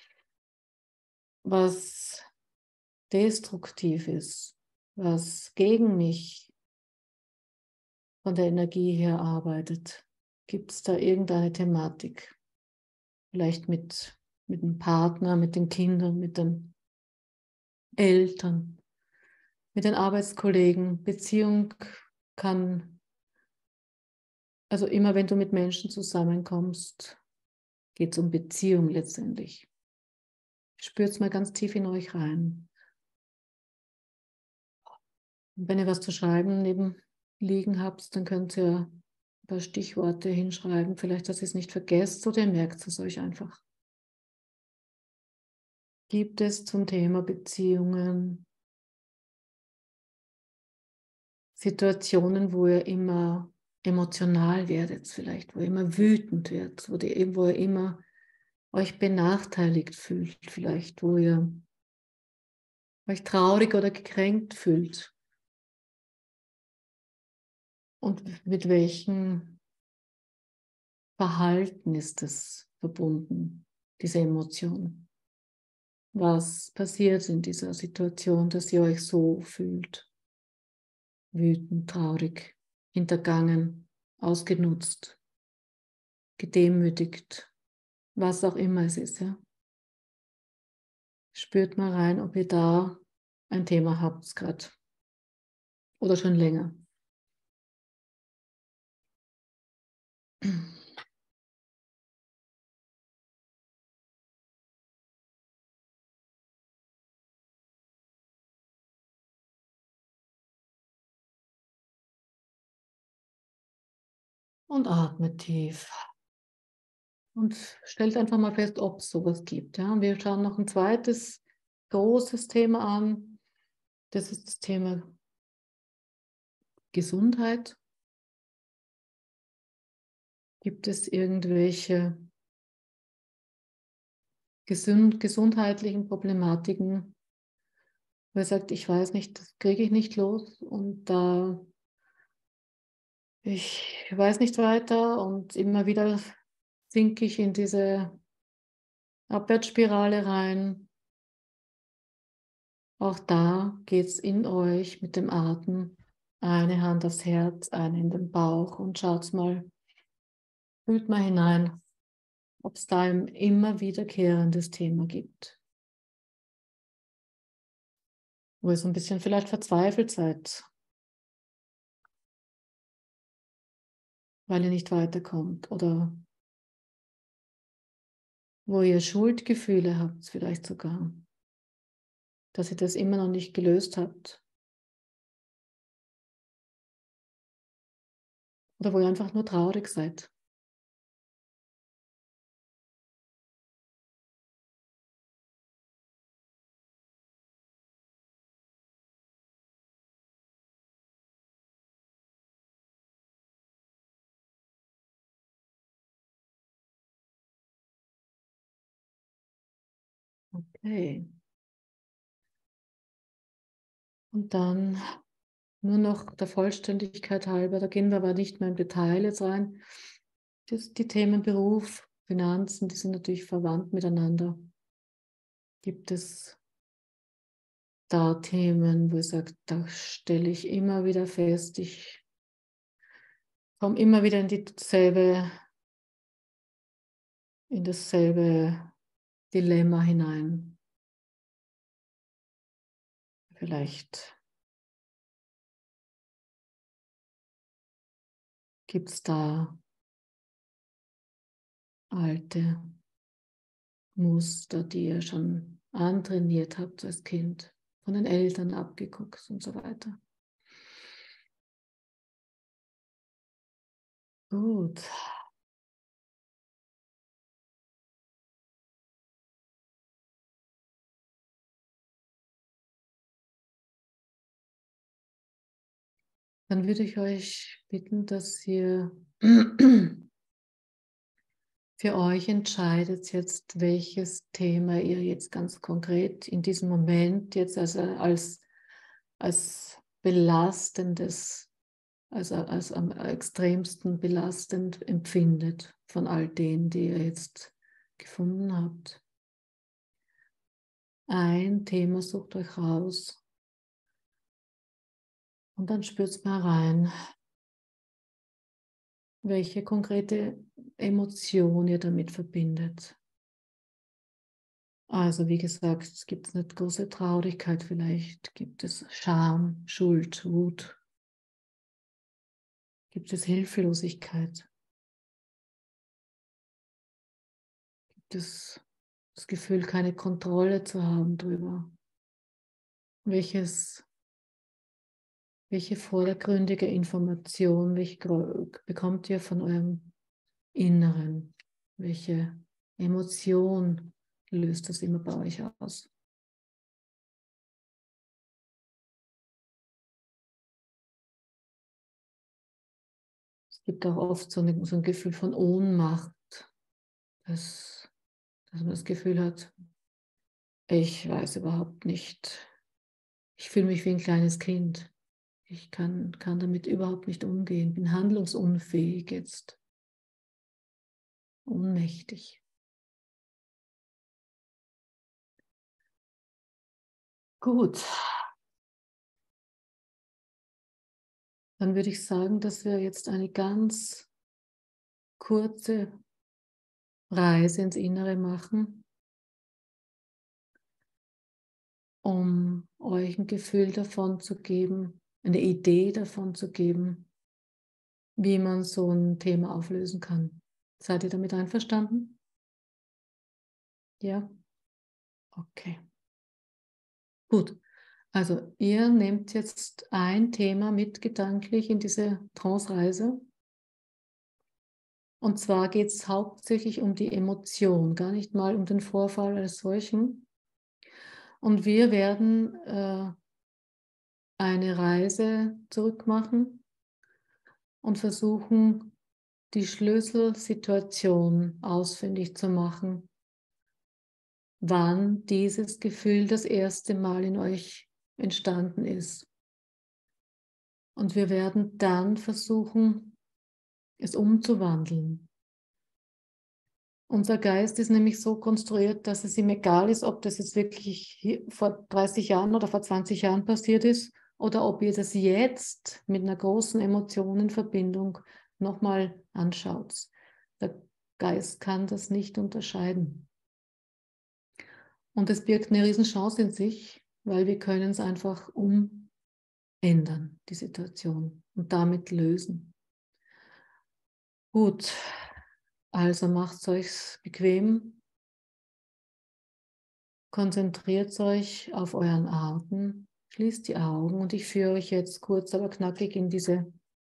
was destruktiv ist, was gegen mich von der Energie her arbeitet? Gibt es da irgendeine Thematik? Vielleicht mit dem Partner, mit den Kindern, mit den Eltern, mit den Arbeitskollegen. Beziehung kann, also immer wenn du mit Menschen zusammenkommst, geht es um Beziehung letztendlich. Spürt mal ganz tief in euch rein. Und wenn ihr was zu schreiben neben liegen habt, dann könnt ihr ein paar Stichworte hinschreiben. Vielleicht, dass ihr es nicht vergesst oder ihr merkt es euch einfach. Gibt es zum Thema Beziehungen Situationen, wo ihr immer emotional werdet, vielleicht, wo ihr immer wütend werdet, wo ihr immer euch benachteiligt fühlt, vielleicht, wo ihr euch traurig oder gekränkt fühlt? Und mit welchem Verhalten ist es verbunden, diese Emotion? Was passiert in dieser Situation, dass ihr euch so fühlt? Wütend, traurig, hintergangen, ausgenutzt, gedemütigt, was auch immer es ist, ja? Spürt mal rein, ob ihr da ein Thema habt gerade oder schon länger. Und atmet tief. Und stellt einfach mal fest, ob es sowas gibt. Ja? Und wir schauen noch ein zweites großes Thema an. Das ist das Thema Gesundheit. Gibt es irgendwelche gesundheitlichen Problematiken, wo er sagt, ich weiß nicht, das kriege ich nicht los und ich weiß nicht weiter und immer wieder sinke ich in diese Abwärtsspirale rein. Auch da geht es in euch mit dem Atem. Eine Hand aufs Herz, eine in den Bauch und schaut mal, fühlt mal hinein, ob es da ein immer wiederkehrendes Thema gibt. wo ihr so ein bisschen vielleicht verzweifelt seid, weil ihr nicht weiterkommt oder wo ihr Schuldgefühle habt, vielleicht sogar, dass ihr das immer noch nicht gelöst habt oder wo ihr einfach nur traurig seid. Okay. Und dann nur noch der Vollständigkeit halber, da gehen wir aber nicht mehr im Detail jetzt rein. Die Themen Beruf, Finanzen, die sind natürlich verwandt miteinander. Gibt es da Themen, wo ihr sagt, da stelle ich immer wieder fest, ich komme immer wieder in dasselbe Dilemma hinein. Vielleicht gibt es da alte Muster, die ihr schon antrainiert habt als Kind, von den Eltern abgeguckt und so weiter. Gut. Dann würde ich euch bitten, dass ihr für euch entscheidet jetzt, welches Thema ihr jetzt ganz konkret in diesem Moment jetzt als belastendes, als am extremsten belastend empfindet von all denen, die ihr jetzt gefunden habt. Ein Thema sucht euch raus und dann spürt mal rein, welche konkrete Emotion ihr damit verbindet. Also wie gesagt, es gibt eine große Traurigkeit vielleicht, gibt es Scham, Schuld, Wut, gibt es Hilflosigkeit, gibt es das Gefühl, keine Kontrolle zu haben drüber. Welche vordergründige Information bekommt ihr von eurem Inneren? Welche Emotion löst das immer bei euch aus? Es gibt auch oft so ein Gefühl von Ohnmacht, dass man das Gefühl hat, ich weiß überhaupt nicht, ich fühle mich wie ein kleines Kind. Ich kann damit überhaupt nicht umgehen, bin handlungsunfähig jetzt, ohnmächtig. Gut, dann würde ich sagen, dass wir jetzt eine ganz kurze Reise ins Innere machen, um euch ein Gefühl davon zu geben, eine Idee davon zu geben, wie man so ein Thema auflösen kann. Seid ihr damit einverstanden? Ja? Okay. Gut. Also ihr nehmt jetzt ein Thema mit gedanklich in diese Trance-Reise. Und zwar geht es hauptsächlich um die Emotion, gar nicht mal um den Vorfall als solchen. Und wir werden eine Reise zurückmachen und versuchen, die Schlüsselsituation ausfindig zu machen, wann dieses Gefühl das erste Mal in euch entstanden ist. Und wir werden dann versuchen, es umzuwandeln. Unser Geist ist nämlich so konstruiert, dass es ihm egal ist, ob das jetzt wirklich vor 30 Jahren oder vor 20 Jahren passiert ist oder ob ihr das jetzt mit einer großen Emotionenverbindung nochmal anschaut. Der Geist kann das nicht unterscheiden. Und es birgt eine Riesenchance in sich, weil wir können es einfach umändern, die Situation, und damit lösen. Gut, also macht es euch bequem, konzentriert euch auf euren Atem, schließt die Augen und ich führe euch jetzt kurz, aber knackig in diese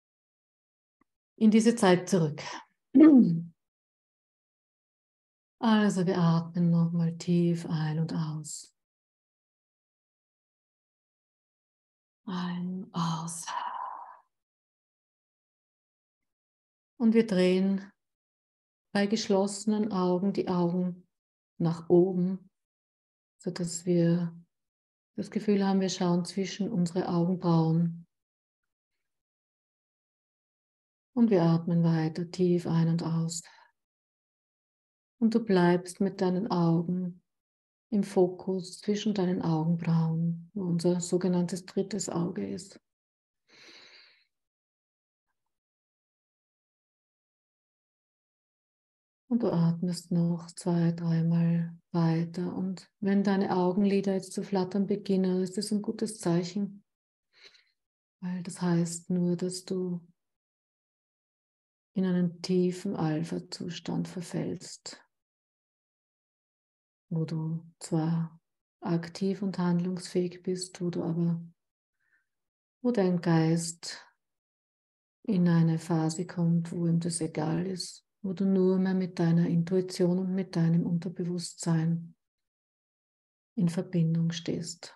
Zeit zurück. Also wir atmen nochmal tief ein und aus. Ein, aus. Und wir drehen bei geschlossenen Augen die Augen nach oben, sodass wir das Gefühl haben, wir schauen zwischen unsere Augenbrauen. Und wir atmen weiter tief ein und aus. Und du bleibst mit deinen Augen im Fokus zwischen deinen Augenbrauen, wo unser sogenanntes drittes Auge ist. Und du atmest noch 2, 3 Mal weiter. Und wenn deine Augenlider jetzt zu flattern beginnen, ist das ein gutes Zeichen, weil das heißt nur, dass du in einen tiefen Alpha-Zustand verfällst, wo du zwar aktiv und handlungsfähig bist, wo dein Geist in eine Phase kommt, wo ihm das egal ist, wo du nur mehr mit deiner Intuition und mit deinem Unterbewusstsein in Verbindung stehst.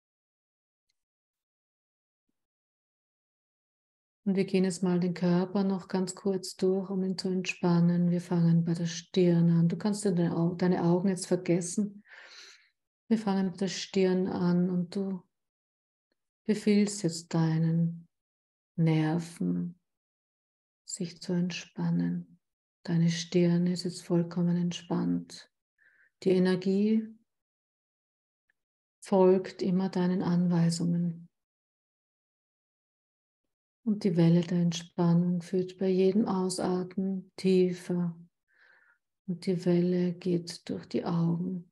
Und wir gehen jetzt mal den Körper noch ganz kurz durch, um ihn zu entspannen. Wir fangen bei der Stirn an. Du kannst deine Augen jetzt vergessen. Wir fangen mit der Stirn an und du befiehlst jetzt deinen Nerven, sich zu entspannen. Deine Stirn ist jetzt vollkommen entspannt. Die Energie folgt immer deinen Anweisungen. Und die Welle der Entspannung führt bei jedem Ausatmen tiefer. Und die Welle geht durch die Augen,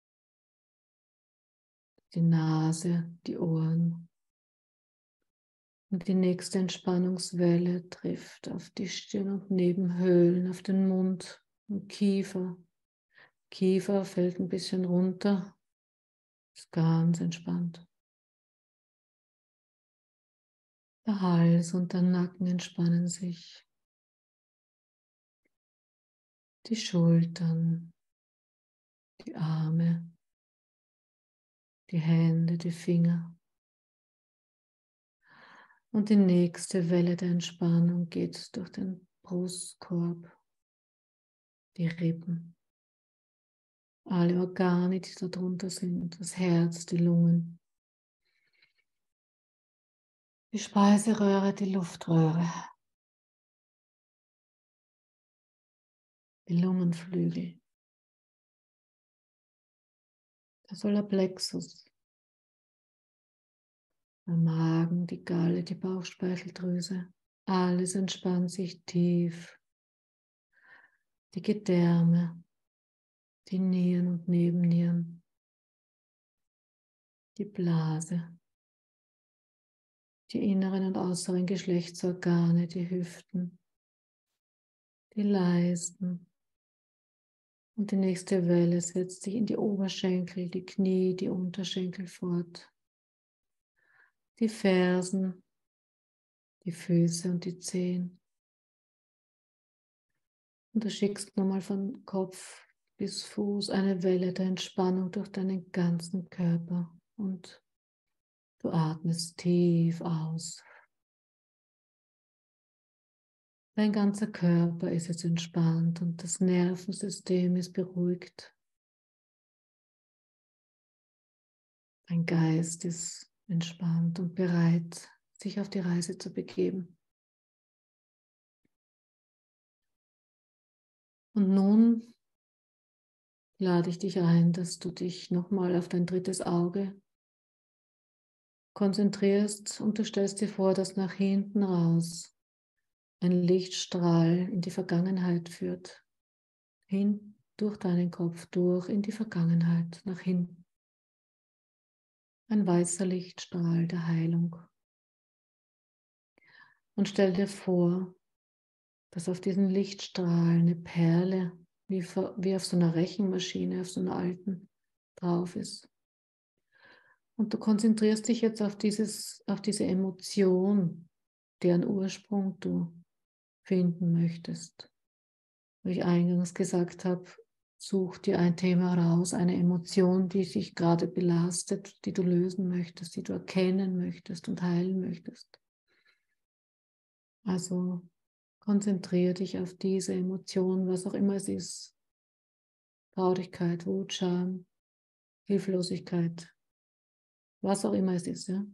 die Nase, die Ohren. Und die nächste Entspannungswelle trifft auf die Stirn und Nebenhöhlen, auf den Mund und Kiefer. Kiefer fällt ein bisschen runter, ist ganz entspannt. Der Hals und der Nacken entspannen sich. Die Schultern, die Arme, die Hände, die Finger. Und die nächste Welle der Entspannung geht durch den Brustkorb, die Rippen, alle Organe, die darunter sind, das Herz, die Lungen, die Speiseröhre, die Luftröhre, die Lungenflügel, der Solarplexus, der Magen, die Galle, die Bauchspeicheldrüse. Alles entspannt sich tief. Die Gedärme, die Nieren und Nebennieren, die Blase, die inneren und äußeren Geschlechtsorgane, die Hüften, die Leisten. Und die nächste Welle setzt sich in die Oberschenkel, die Knie, die Unterschenkel fort, die Fersen, die Füße und die Zehen. Und du schickst nochmal von Kopf bis Fuß eine Welle der Entspannung durch deinen ganzen Körper. Und du atmest tief aus. Dein ganzer Körper ist jetzt entspannt und das Nervensystem ist beruhigt. Dein Geist ist entspannt und bereit, sich auf die Reise zu begeben. Und nun lade ich dich ein, dass du dich nochmal auf dein drittes Auge konzentrierst und du stellst dir vor, dass nach hinten raus ein Lichtstrahl in die Vergangenheit führt. Hin durch deinen Kopf, durch in die Vergangenheit, nach hinten. ein weißer Lichtstrahl der Heilung. Und stell dir vor, dass auf diesem Lichtstrahl eine Perle, wie auf so einer Rechenmaschine, auf so einer alten, drauf ist. Und du konzentrierst dich jetzt auf diese Emotion, deren Ursprung du finden möchtest. Wie ich eingangs gesagt habe, such dir ein Thema raus, eine Emotion, die dich gerade belastet, die du lösen möchtest, die du erkennen möchtest und heilen möchtest. Also konzentriere dich auf diese Emotion, was auch immer es ist. Traurigkeit, Wut, Scham, Hilflosigkeit, was auch immer es ist. Ja?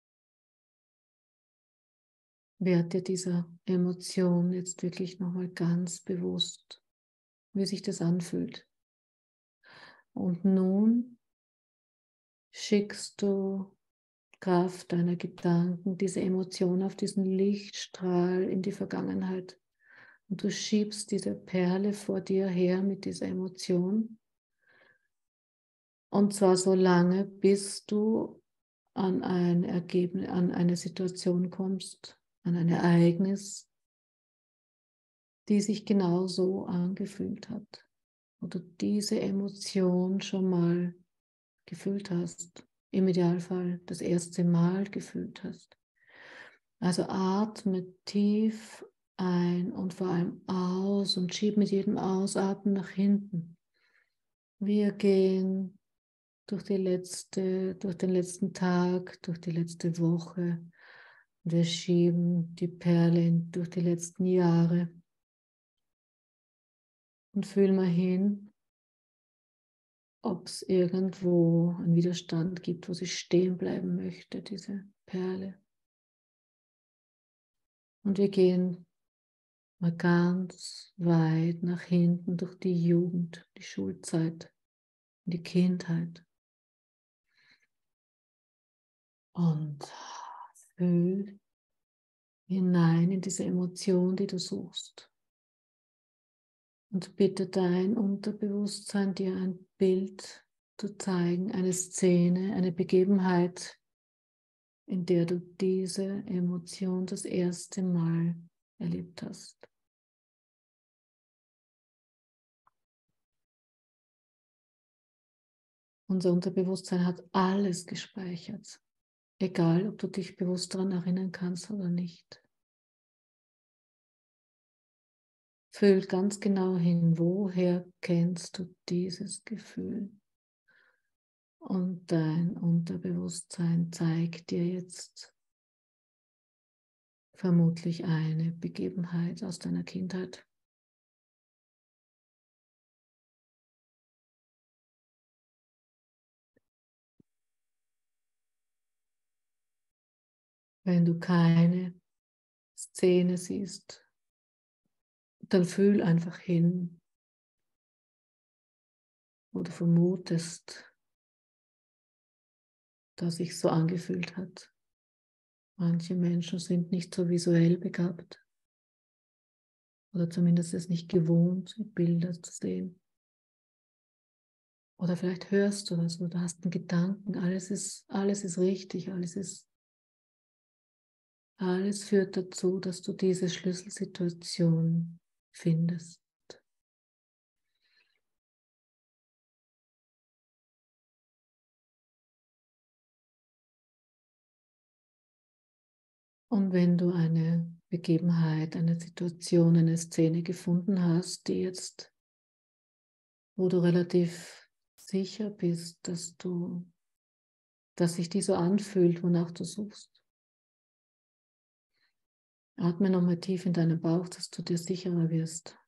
Werd dir dieser Emotion jetzt wirklich nochmal ganz bewusst, wie sich das anfühlt. Und nun schickst du Kraft deiner Gedanken, diese Emotion auf diesen Lichtstrahl in die Vergangenheit. Und du schiebst diese Perle vor dir her mit dieser Emotion. Und zwar so lange, bis du an ein Ergebnis, an eine Situation kommst, an ein Ereignis, die sich genau so angefühlt hat. Oder diese Emotion schon mal gefühlt hast. Im Idealfall das erste Mal gefühlt hast. Also atme tief ein und vor allem aus und schieb mit jedem Ausatmen nach hinten. Wir gehen durch den letzten Tag, durch die letzte Woche. Wir schieben die Perle durch die letzten Jahre. Und fühl mal hin, ob es irgendwo einen Widerstand gibt, wo sie stehen bleiben möchte, diese Perle. Und wir gehen mal ganz weit nach hinten durch die Jugend, die Schulzeit, die Kindheit. Und fühl hinein in diese Emotion, die du suchst. Und bitte dein Unterbewusstsein, dir ein Bild zu zeigen, eine Szene, eine Begebenheit, in der du diese Emotion das erste Mal erlebt hast. Unser Unterbewusstsein hat alles gespeichert, egal ob du dich bewusst daran erinnern kannst oder nicht. Fühl ganz genau hin, woher kennst du dieses Gefühl? Und dein Unterbewusstsein zeigt dir jetzt vermutlich eine Begebenheit aus deiner Kindheit. Wenn du keine Szene siehst, dann fühl einfach hin, wo du vermutest, dass sich so angefühlt hat. Manche Menschen sind nicht so visuell begabt oder zumindest es nicht gewohnt, Bilder zu sehen. Oder vielleicht hörst du was oder du hast einen Gedanken, alles ist richtig, alles führt dazu, dass du diese Schlüsselsituation findest. Und wenn du eine Begebenheit, eine Situation, eine Szene gefunden hast, wo du relativ sicher bist, dass sich die so anfühlt, wonach du suchst. Atme nochmal tief in deinen Bauch, dass du dir sicherer wirst.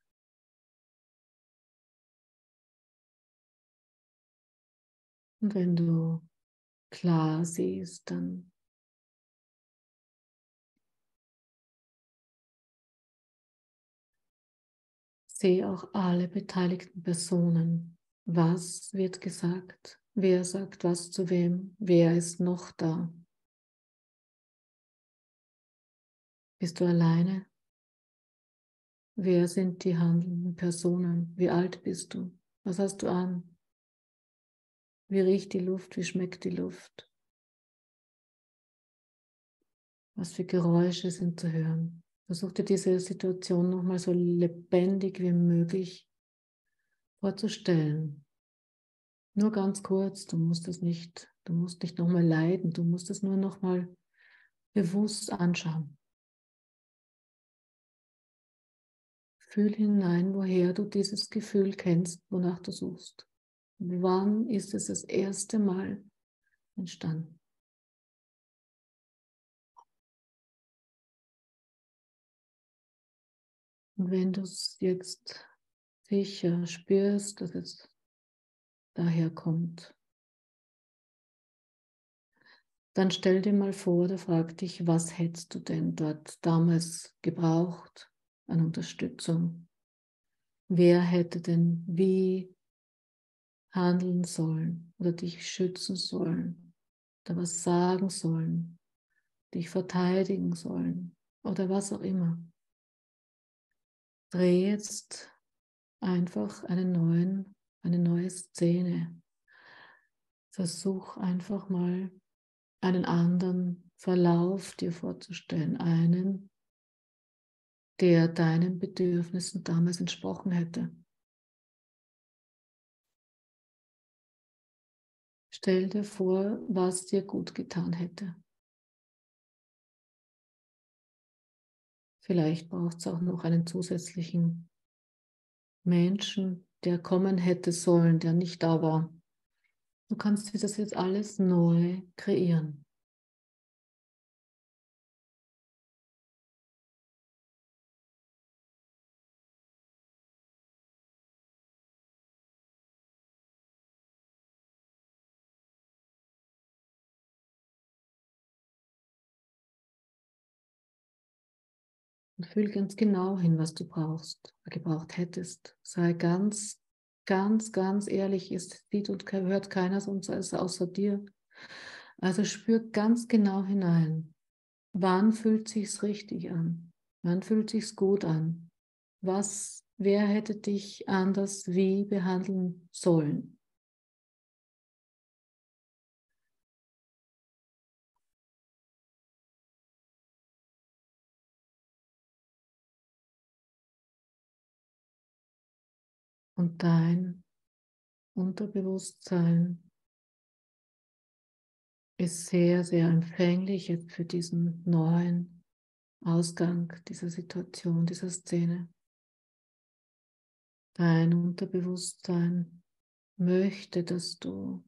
Und wenn du klar siehst, dann sehe auch alle beteiligten Personen. Was wird gesagt? Wer sagt was zu wem? Wer ist noch da? Bist du alleine? Wer sind die handelnden Personen? Wie alt bist du? Was hast du an? Wie riecht die Luft? Wie schmeckt die Luft? Was für Geräusche sind zu hören. Versuch dir diese Situation nochmal so lebendig wie möglich vorzustellen. Nur ganz kurz, du musst nicht nochmal leiden, du musst es nur nochmal bewusst anschauen. Fühl hinein, woher du dieses Gefühl kennst, wonach du suchst. Wann ist es das erste Mal entstanden? Und wenn du es jetzt sicher spürst, dass es daher kommt, dann stell dir mal vor, der fragt dich, was hättest du denn dort damals gebraucht an Unterstützung? Wer hätte denn wie handeln sollen oder dich schützen sollen oder was sagen sollen, dich verteidigen sollen oder was auch immer? Dreh jetzt einfach eine neue Szene. Versuch einfach mal einen anderen Verlauf dir vorzustellen, einen, der deinen Bedürfnissen damals entsprochen hätte. Stell dir vor, was dir gut getan hätte. Vielleicht braucht es auch noch einen zusätzlichen Menschen, der kommen hätte sollen, der nicht da war. Du kannst dir das jetzt alles neu kreieren. Und fühl ganz genau hin, was du brauchst, gebraucht hättest. Sei ganz ehrlich, es sieht und hört keiner sonst außer dir. Also spür ganz genau hinein. Wann fühlt sich's richtig an? Wann fühlt sich's gut an? Wer hätte dich anders wie behandeln sollen? Und dein Unterbewusstsein ist sehr empfänglich jetzt für diesen neuen Ausgang dieser Situation, dieser Szene. Dein Unterbewusstsein möchte, dass du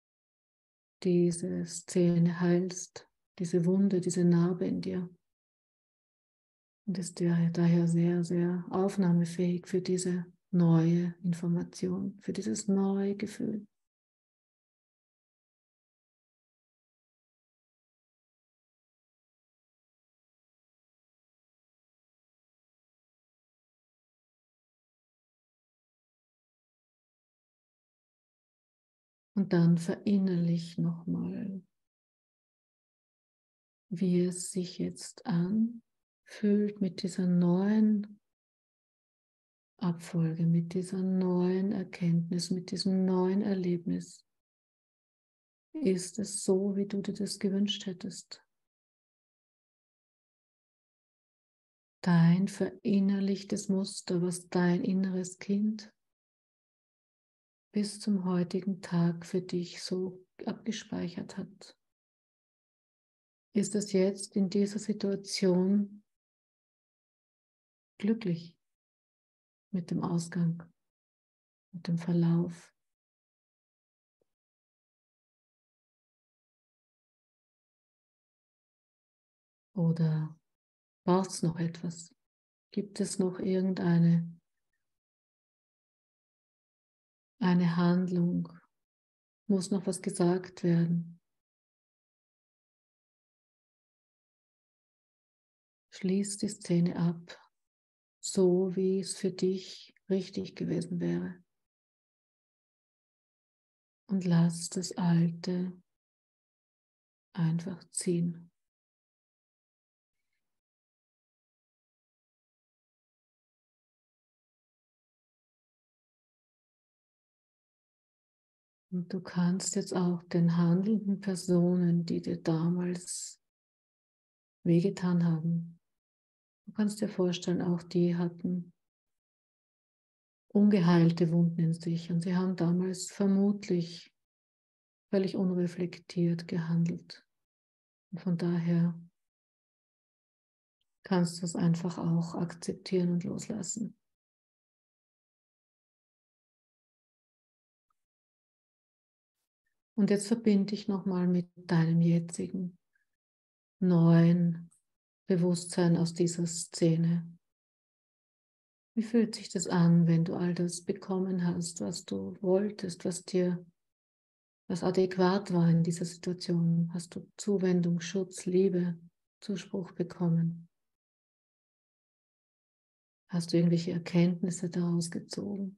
diese Szene heilst, diese Wunde, diese Narbe in dir. Und ist daher sehr aufnahmefähig für diese neue Information, für dieses neue Gefühl. Und dann verinnerlich nochmal, wie es sich jetzt anfühlt mit dieser neuen Abfolge, mit dieser neuen Erkenntnis, mit diesem neuen Erlebnis. Ist es so, wie du dir das gewünscht hättest? Dein verinnerlichtes Muster, was dein inneres Kind bis zum heutigen Tag für dich so abgespeichert hat. Ist es jetzt in dieser Situation glücklich mit dem Ausgang, mit dem Verlauf? Oder braucht es noch etwas? Gibt es noch irgendeine Handlung? Muss noch was gesagt werden? Schließ die Szene ab, so wie es für dich richtig gewesen wäre. Und lass das Alte einfach ziehen. Und du kannst jetzt auch den handelnden Personen, die dir damals wehgetan haben. Du kannst dir vorstellen, auch die hatten ungeheilte Wunden in sich und sie haben damals vermutlich völlig unreflektiert gehandelt. Und von daher kannst du es einfach auch akzeptieren und loslassen. Und jetzt verbinde dich nochmal mit deinem jetzigen neuen Bewusstsein aus dieser Szene. Wie fühlt sich das an, wenn du all das bekommen hast, was du wolltest, was adäquat war in dieser Situation? Hast du Zuwendung, Schutz, Liebe, Zuspruch bekommen? Hast du irgendwelche Erkenntnisse daraus gezogen?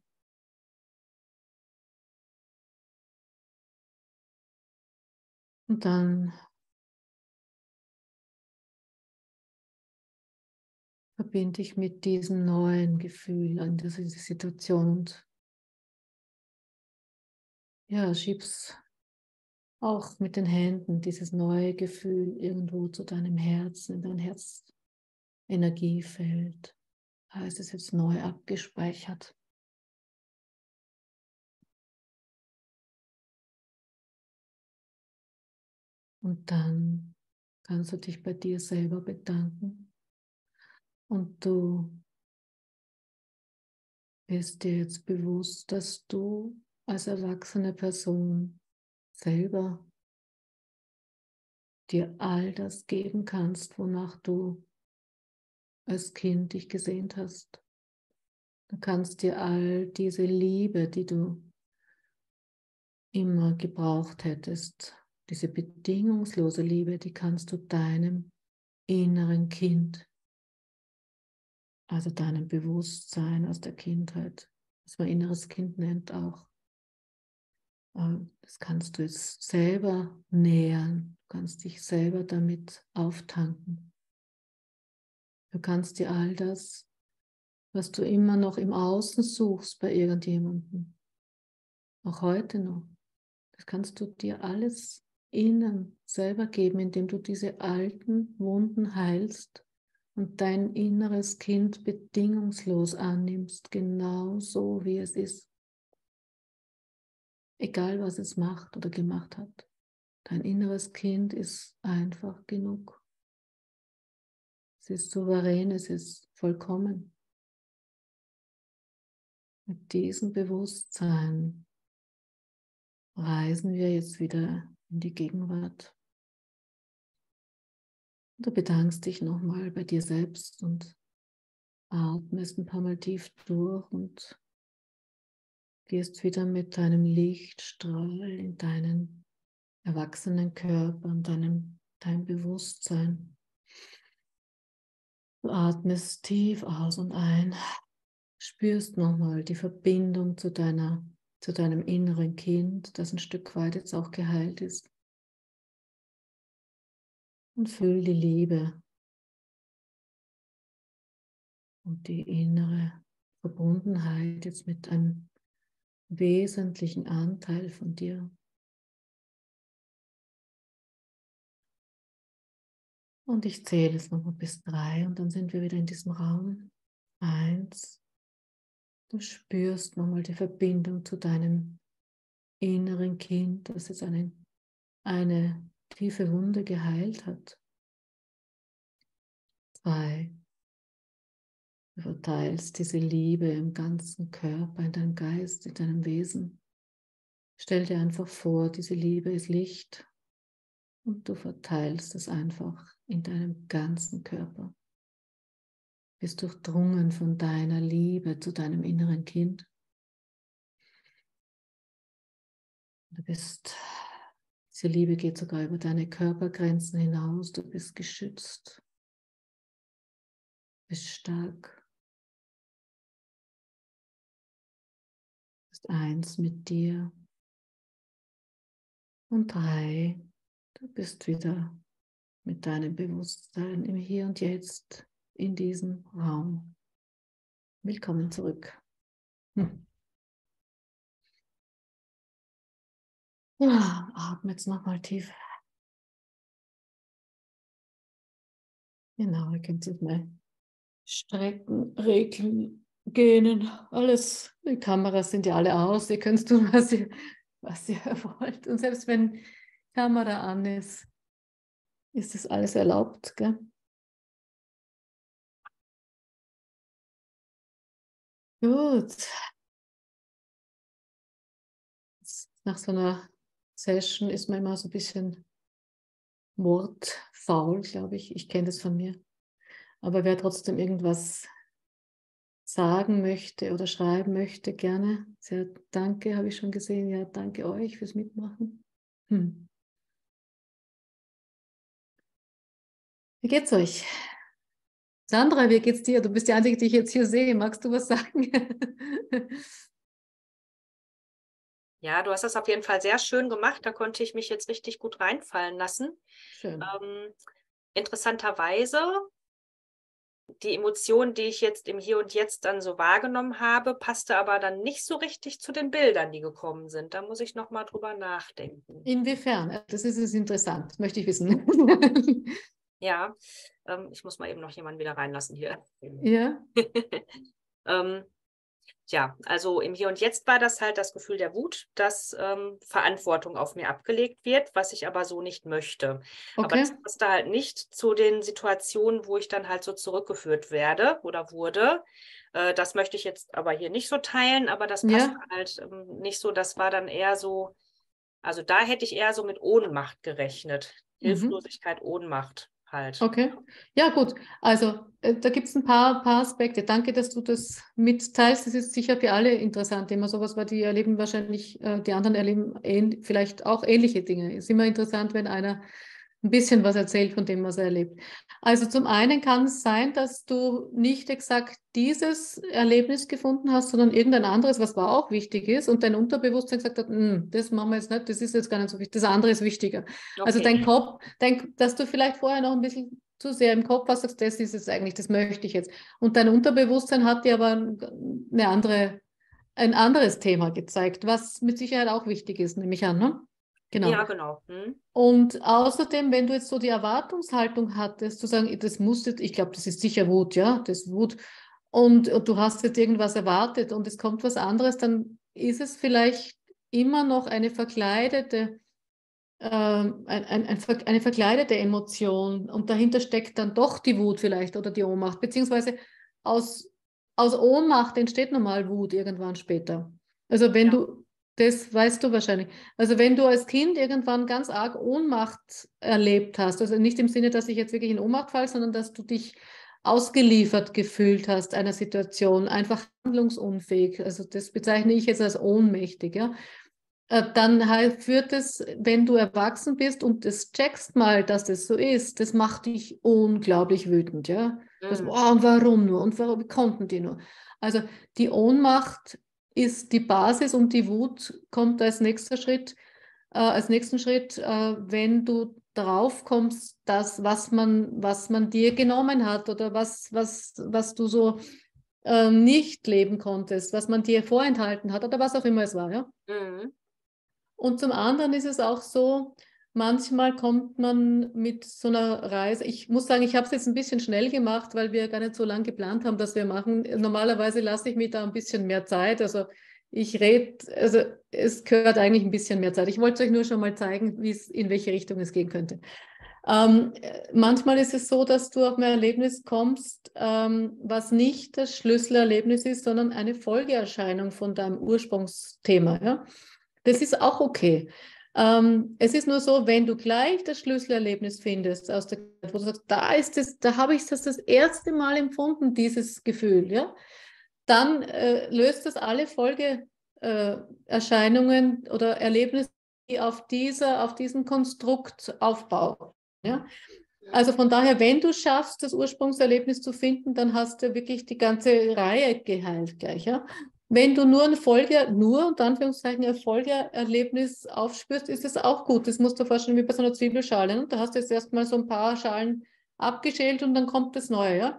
Und dann verbinde dich mit diesem neuen Gefühl an diese Situation und ja, schieb's auch mit den Händen dieses neue Gefühl irgendwo zu deinem Herzen, in dein Herzenergiefeld. Heißt es jetzt neu abgespeichert. Und dann kannst du dich bei dir selber bedanken. Und du bist dir jetzt bewusst, dass du als erwachsene Person selber dir all das geben kannst, wonach du als Kind dich gesehnt hast. Du kannst dir all diese Liebe, die du immer gebraucht hättest, diese bedingungslose Liebe, die kannst du deinem inneren Kind, also deinem Bewusstsein aus der Kindheit, was man inneres Kind nennt auch, das kannst du jetzt selber nähern, du kannst dich selber damit auftanken. Du kannst dir all das, was du immer noch im Außen suchst bei irgendjemandem, auch heute noch, das kannst du dir alles innen selber geben, indem du diese alten Wunden heilst und dein inneres Kind bedingungslos annimmst, genau so wie es ist. Egal was es macht oder gemacht hat. Dein inneres Kind ist einfach genug. Es ist souverän, es ist vollkommen. Mit diesem Bewusstsein reisen wir jetzt wieder in die Gegenwart. Du bedankst dich nochmal bei dir selbst und atmest ein paar Mal tief durch und gehst wieder mit deinem Lichtstrahl in deinen erwachsenen Körper und dein Bewusstsein. Du atmest tief aus und ein, spürst nochmal die Verbindung zu deinem inneren Kind, das ein Stück weit jetzt auch geheilt ist. Und fühl die Liebe und die innere Verbundenheit jetzt mit einem wesentlichen Anteil von dir. Und ich zähle es nochmal bis 3 und dann sind wir wieder in diesem Raum. 1. Du spürst nochmal die Verbindung zu deinem inneren Kind, das jetzt eine tiefe Wunde geheilt hat. 2. Du verteilst diese Liebe im ganzen Körper, in deinem Geist, in deinem Wesen. Stell dir einfach vor, diese Liebe ist Licht und du verteilst es einfach in deinem ganzen Körper. Bist durchdrungen von deiner Liebe zu deinem inneren Kind. Diese Liebe geht sogar über deine Körpergrenzen hinaus. Du bist geschützt, bist stark, bist eins mit dir. Und 3, du bist wieder mit deinem Bewusstsein im Hier und Jetzt in diesem Raum. Willkommen zurück. Ja, atme jetzt nochmal tief Genau, ihr könnt jetzt mal strecken, regeln, gähnen, alles. Die Kameras sind ja alle aus, ihr könnt tun, was ihr wollt. Und selbst wenn Kamera an ist, ist das alles erlaubt, gell? Gut. Nach so einer Session ist man immer so ein bisschen mordfaul, glaube ich. Ich kenne das von mir. Aber wer trotzdem irgendwas sagen möchte oder schreiben möchte, gerne. Sehr danke, habe ich schon gesehen. Ja, danke euch fürs Mitmachen. Wie geht's euch? Sandra, wie geht's dir? Du bist die Einzige, die ich jetzt hier sehe. Magst du was sagen? Ja, du hast das auf jeden Fall sehr schön gemacht. Da konnte ich mich jetzt richtig gut reinfallen lassen. Schön. Interessanterweise, die Emotion, die ich jetzt im Hier und Jetzt dann so wahrgenommen habe, passte aber dann nicht so richtig zu den Bildern, die gekommen sind. Da muss ich noch mal drüber nachdenken. Inwiefern? Das ist interessant, möchte ich wissen. Ja, ich muss mal eben noch jemanden wieder reinlassen hier. Ja. Ja, also im Hier und Jetzt war das halt das Gefühl der Wut, dass Verantwortung auf mir abgelegt wird, was ich aber so nicht möchte. Aber das Okay. passt halt nicht zu den Situationen, wo ich dann halt so zurückgeführt werde oder wurde. Das möchte ich jetzt aber hier nicht so teilen, aber das passt Ja. halt nicht so. Das war dann eher so, also da hätte ich eher so mit Ohnmacht gerechnet. Hilflosigkeit, Ohnmacht halt. Okay. Ja, gut. Also da gibt es ein paar Aspekte. Danke, dass du das mitteilst. Das ist sicher für alle interessant. Immer sowas, weil die erleben wahrscheinlich, die anderen erleben vielleicht auch ähnliche Dinge. Ist immer interessant, wenn einer ein bisschen was erzählt von dem, was er erlebt. Also zum einen kann es sein, dass du nicht exakt dieses Erlebnis gefunden hast, sondern irgendein anderes, was aber auch wichtig ist und dein Unterbewusstsein gesagt hat, das machen wir jetzt nicht, das ist jetzt gar nicht so wichtig, das andere ist wichtiger. Also Okay. dein Kopf, dass du vielleicht vorher noch ein bisschen zu sehr im Kopf hast, sagst, das ist jetzt eigentlich, das möchte ich jetzt. Und dein Unterbewusstsein hat dir aber ein anderes Thema gezeigt, was mit Sicherheit auch wichtig ist, nehme ich an, ne? Genau. Ja, genau. Und außerdem, wenn du jetzt so die Erwartungshaltung hattest, zu sagen, das muss jetzt, ich glaube, das ist sicher Wut, ja, das ist Wut, und du hast jetzt irgendwas erwartet und es kommt was anderes, dann ist es vielleicht immer noch eine verkleidete, eine verkleidete Emotion und dahinter steckt dann doch die Wut vielleicht oder die Ohnmacht, beziehungsweise aus Ohnmacht entsteht normal Wut irgendwann später. Also wenn Ja. du, das weißt du wahrscheinlich, also wenn du als Kind irgendwann ganz arg Ohnmacht erlebt hast, also nicht im Sinne, dass ich jetzt wirklich in Ohnmacht falle, sondern dass du dich ausgeliefert gefühlt hast einer Situation, einfach handlungsunfähig, also das bezeichne ich jetzt als ohnmächtig, ja. Dann halt führt es, wenn du erwachsen bist und das checkst mal, dass das so ist, das macht dich unglaublich wütend, ja. Das, oh, und warum nur? Und warum, wie konnten die nur? Also die Ohnmacht ist die Basis und die Wut kommt als nächster Schritt, als nächsten Schritt, wenn du drauf kommst, dass was man dir genommen hat oder was du so nicht leben konntest, was man dir vorenthalten hat oder was auch immer es war, ja. Mhm. Und zum anderen ist es auch so, manchmal kommt man mit so einer Reise, ich muss sagen, ich habe es jetzt ein bisschen schnell gemacht, weil wir gar nicht so lange geplant haben, dass wir machen. Normalerweise lasse ich mir da ein bisschen mehr Zeit. Also ich rede, also es gehört eigentlich ein bisschen mehr Zeit. Ich wollte euch nur schon mal zeigen, in welche Richtung es gehen könnte. Manchmal ist es so, dass du auf ein Erlebnis kommst, was nicht das Schlüsselerlebnis ist, sondern eine Folgeerscheinung von deinem Ursprungsthema. Ja? Das ist auch okay. Es ist nur so, wenn du gleich das Schlüsselerlebnis findest, aus der, wo du sagst, da habe ich das erste Mal empfunden, dieses Gefühl, ja, dann löst das alle Folgeerscheinungen oder Erlebnisse, die auf diesem Konstrukt aufbauen. Ja? Also von daher, wenn du schaffst, das Ursprungserlebnis zu finden, dann hast du wirklich die ganze Reihe geheilt gleich. Ja? Wenn du nur unter Anführungszeichen, ein Folgeerlebnis aufspürst, ist es auch gut. Das musst du dir vorstellen wie bei so einer Zwiebelschale. Ne? Da hast du jetzt erstmal so ein paar Schalen abgeschält und dann kommt das Neue. Ja?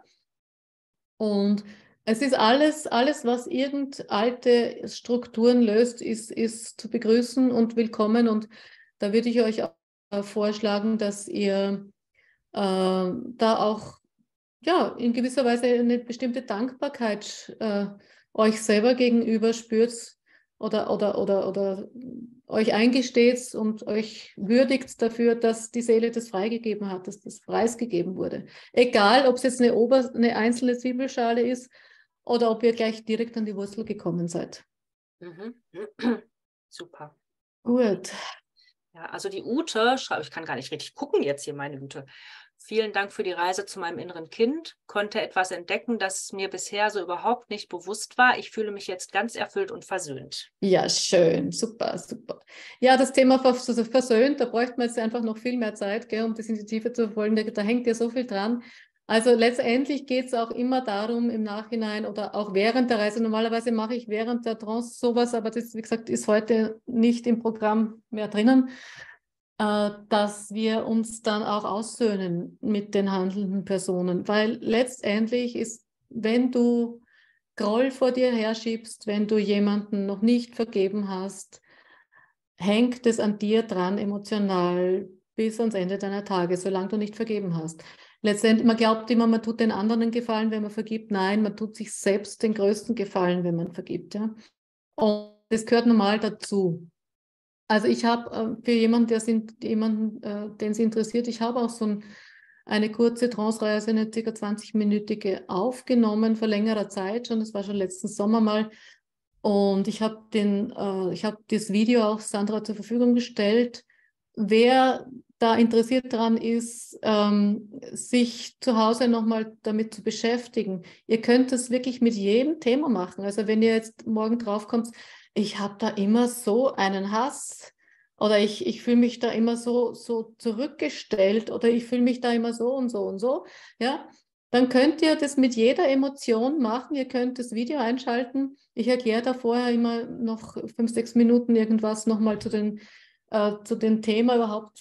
Und es ist alles, was irgend alte Strukturen löst, ist zu begrüßen und willkommen. Und da würde ich euch auch vorschlagen, dass ihr da auch ja, in gewisser Weise eine bestimmte Dankbarkeit euch selber gegenüber spürt oder euch eingesteht und euch würdigt dafür, dass die Seele das freigegeben hat, dass das preisgegeben wurde. Egal, ob es jetzt eine einzelne Zwiebelschale ist oder ob ihr gleich direkt an die Wurzel gekommen seid. Mhm. Super. Gut. Ja, also die Ute schreibt, ich kann gar nicht richtig gucken jetzt hier, meine Güte. Vielen Dank für die Reise zu meinem inneren Kind. Konnte etwas entdecken, das mir bisher so überhaupt nicht bewusst war. Ich fühle mich jetzt ganz erfüllt und versöhnt. Ja, schön, super, super. Ja, das Thema versöhnt, da bräuchte man jetzt einfach noch viel mehr Zeit, gell, um das in die Tiefe zu verfolgen. Da hängt ja so viel dran. Also letztendlich geht es auch immer darum im Nachhinein oder auch während der Reise. Normalerweise mache ich während der Trance sowas, aber das, wie gesagt, ist heute nicht im Programm mehr drinnen, dass wir uns dann auch aussöhnen mit den handelnden Personen. Weil letztendlich ist, wenn du Groll vor dir herschiebst, wenn du jemanden noch nicht vergeben hast, hängt es an dir dran emotional bis ans Ende deiner Tage, solange du nicht vergeben hast. Letztendlich, man glaubt immer, man tut den anderen einen Gefallen, wenn man vergibt. Nein, man tut sich selbst den größten Gefallen, wenn man vergibt. Ja? Und das gehört normal dazu. Also ich habe für jemanden, den es interessiert, ich habe auch so eine kurze Trance-Reise, eine ca. 20-minütige aufgenommen vor längerer Zeit schon. Das war schon letzten Sommer mal. Und ich habe das Video auch Sandra zur Verfügung gestellt. Wer da interessiert daran ist, sich zu Hause nochmal damit zu beschäftigen. Ihr könnt das wirklich mit jedem Thema machen. Also wenn ihr jetzt morgen draufkommt, ich habe da immer so einen Hass oder ich fühle mich da immer so zurückgestellt oder ich fühle mich da immer so und so und so, ja, dann könnt ihr das mit jeder Emotion machen. Ihr könnt das Video einschalten. Ich erkläre da vorher immer noch 5, 6 Minuten irgendwas nochmal zu dem Thema überhaupt,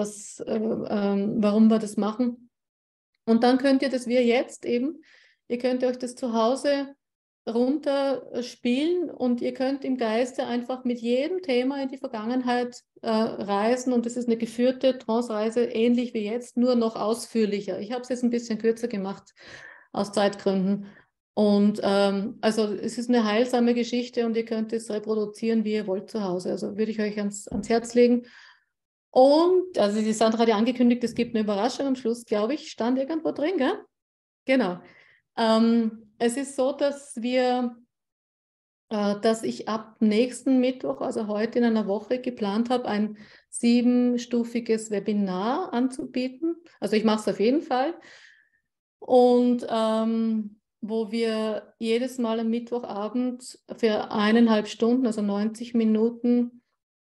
warum wir das machen. Und dann könnt ihr das wie jetzt eben, ihr könnt euch das zu Hause runterspielen und ihr könnt im Geiste einfach mit jedem Thema in die Vergangenheit reisen und das ist eine geführte Trance-Reise, ähnlich wie jetzt, nur noch ausführlicher. Ich habe es jetzt ein bisschen kürzer gemacht aus Zeitgründen. Und also es ist eine heilsame Geschichte und ihr könnt es reproduzieren, wie ihr wollt zu Hause. Also würde ich euch ans Herz legen. Und, also die Sandra hat ja angekündigt, es gibt eine Überraschung am Schluss, glaube ich, stand irgendwo drin, gell? Genau. Es ist so, dass ich ab nächsten Mittwoch, also heute in einer Woche, geplant habe, ein 7-stufiges Webinar anzubieten. Also ich mache es auf jeden Fall. Und wo wir jedes Mal am Mittwochabend für 1,5 Stunden, also 90 Minuten,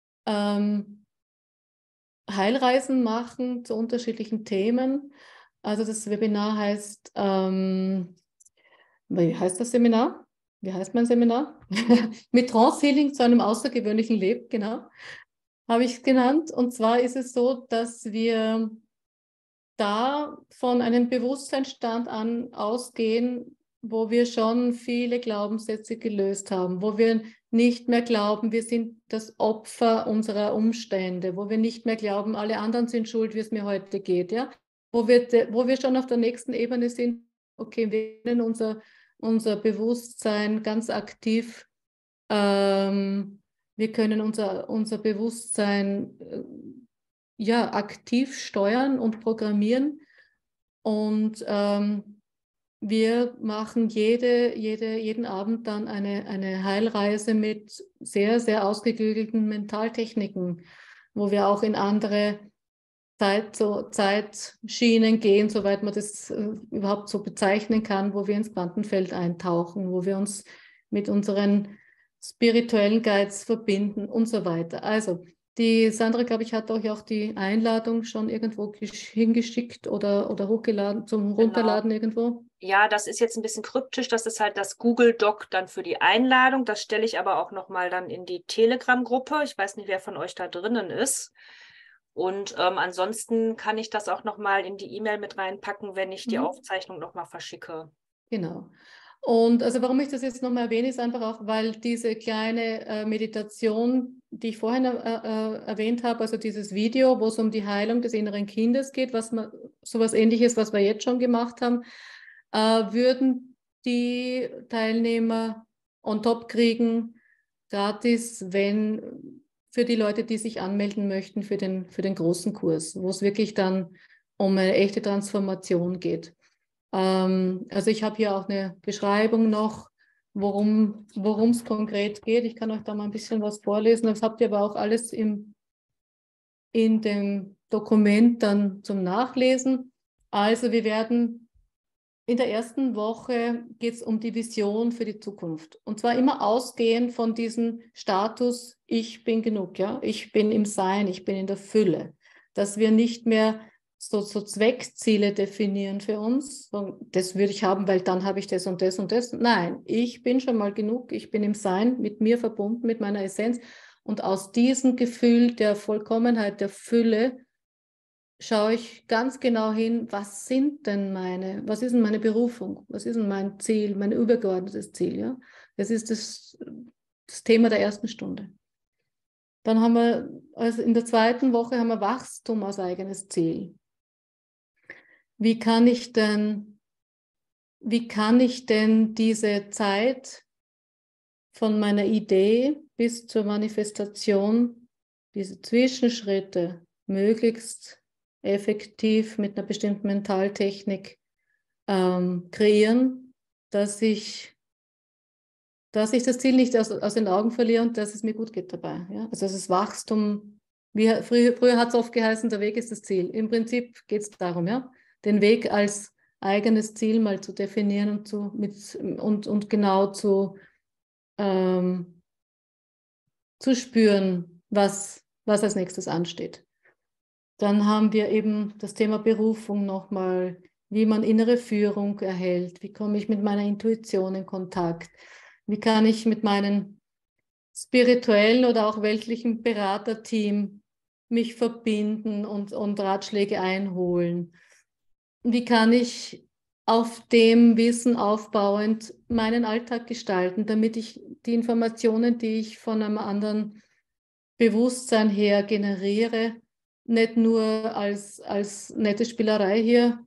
Heilreisen machen zu unterschiedlichen Themen. Also das Webinar heißt, wie heißt das Seminar? Wie heißt mein Seminar? Mit Trance Healing zu einem außergewöhnlichen Leben, genau, habe ich es genannt. Und zwar ist es so, dass wir da von einem Bewusstseinsstand an ausgehen, wo wir schon viele Glaubenssätze gelöst haben, wo wir nicht mehr glauben, wir sind das Opfer unserer Umstände, wo wir nicht mehr glauben, alle anderen sind schuld, wie es mir heute geht, ja, wo wir schon auf der nächsten Ebene sind, okay, wir können unser Bewusstsein ganz aktiv, wir können unser Bewusstsein ja, aktiv steuern und programmieren. Und wir machen jeden Abend dann eine Heilreise mit sehr, sehr ausgeklügelten Mentaltechniken, wo wir auch in andere Zeitschienen gehen, soweit man das überhaupt so bezeichnen kann, wo wir ins Quantenfeld eintauchen, wo wir uns mit unseren spirituellen Guides verbinden und so weiter. Also die Sandra, glaube ich, hat euch auch die Einladung schon irgendwo hingeschickt oder hochgeladen zum Genau. Runterladen irgendwo. Ja, das ist jetzt ein bisschen kryptisch. Das ist halt das Google Doc dann für die Einladung. Das stelle ich aber auch nochmal dann in die Telegram-Gruppe. Ich weiß nicht, wer von euch da drinnen ist. Und ansonsten kann ich das auch nochmal in die E-Mail mit reinpacken, wenn ich die Mhm. Aufzeichnung nochmal verschicke. Genau. Und also warum ich das jetzt nochmal erwähne, ist einfach auch, weil diese kleine Meditation, die ich vorhin erwähnt habe, also dieses Video, wo es um die Heilung des inneren Kindes geht, sowas Ähnliches, was wir jetzt schon gemacht haben, würden die Teilnehmer on top kriegen, gratis, wenn für die Leute, die sich anmelden möchten für den großen Kurs, wo es wirklich dann um eine echte Transformation geht. Also ich habe hier auch eine Beschreibung noch, worum es konkret geht. Ich kann euch da mal ein bisschen was vorlesen. Das habt ihr aber auch alles in dem Dokument dann zum Nachlesen. Also wir werden in der ersten Woche geht es um die Vision für die Zukunft. Und zwar immer ausgehend von diesem Status, ich bin genug, ja, ich bin im Sein, ich bin in der Fülle. Dass wir nicht mehr so Zweckziele definieren für uns. Das würde ich haben, weil dann habe ich das und das und das. Nein, ich bin schon mal genug, ich bin im Sein, mit mir verbunden, mit meiner Essenz. Und aus diesem Gefühl der Vollkommenheit, der Fülle, schaue ich ganz genau hin, was ist denn meine Berufung, was ist denn mein Ziel, mein übergeordnetes Ziel, ja? Das ist das Thema der ersten Stunde. Dann haben wir, also in der zweiten Woche haben wir Wachstum als eigenes Ziel. Wie kann ich denn diese Zeit von meiner Idee bis zur Manifestation, diese Zwischenschritte möglichst effektiv mit einer bestimmten Mentaltechnik kreieren, dass ich das Ziel nicht aus den Augen verliere und dass es mir gut geht dabei. Ja? Also das Wachstum, früher hat es oft geheißen, der Weg ist das Ziel. Im Prinzip geht es darum, ja, den Weg als eigenes Ziel mal zu definieren und genau zu spüren, was als nächstes ansteht. Dann haben wir eben das Thema Berufung nochmal, wie man innere Führung erhält, wie komme ich mit meiner Intuition in Kontakt, wie kann ich mit meinem spirituellen oder auch weltlichen Beraterteam mich verbinden und Ratschläge einholen. Wie kann ich auf dem Wissen aufbauend meinen Alltag gestalten, damit ich die Informationen, die ich von einem anderen Bewusstsein her generiere, nicht nur als nette Spielerei hier,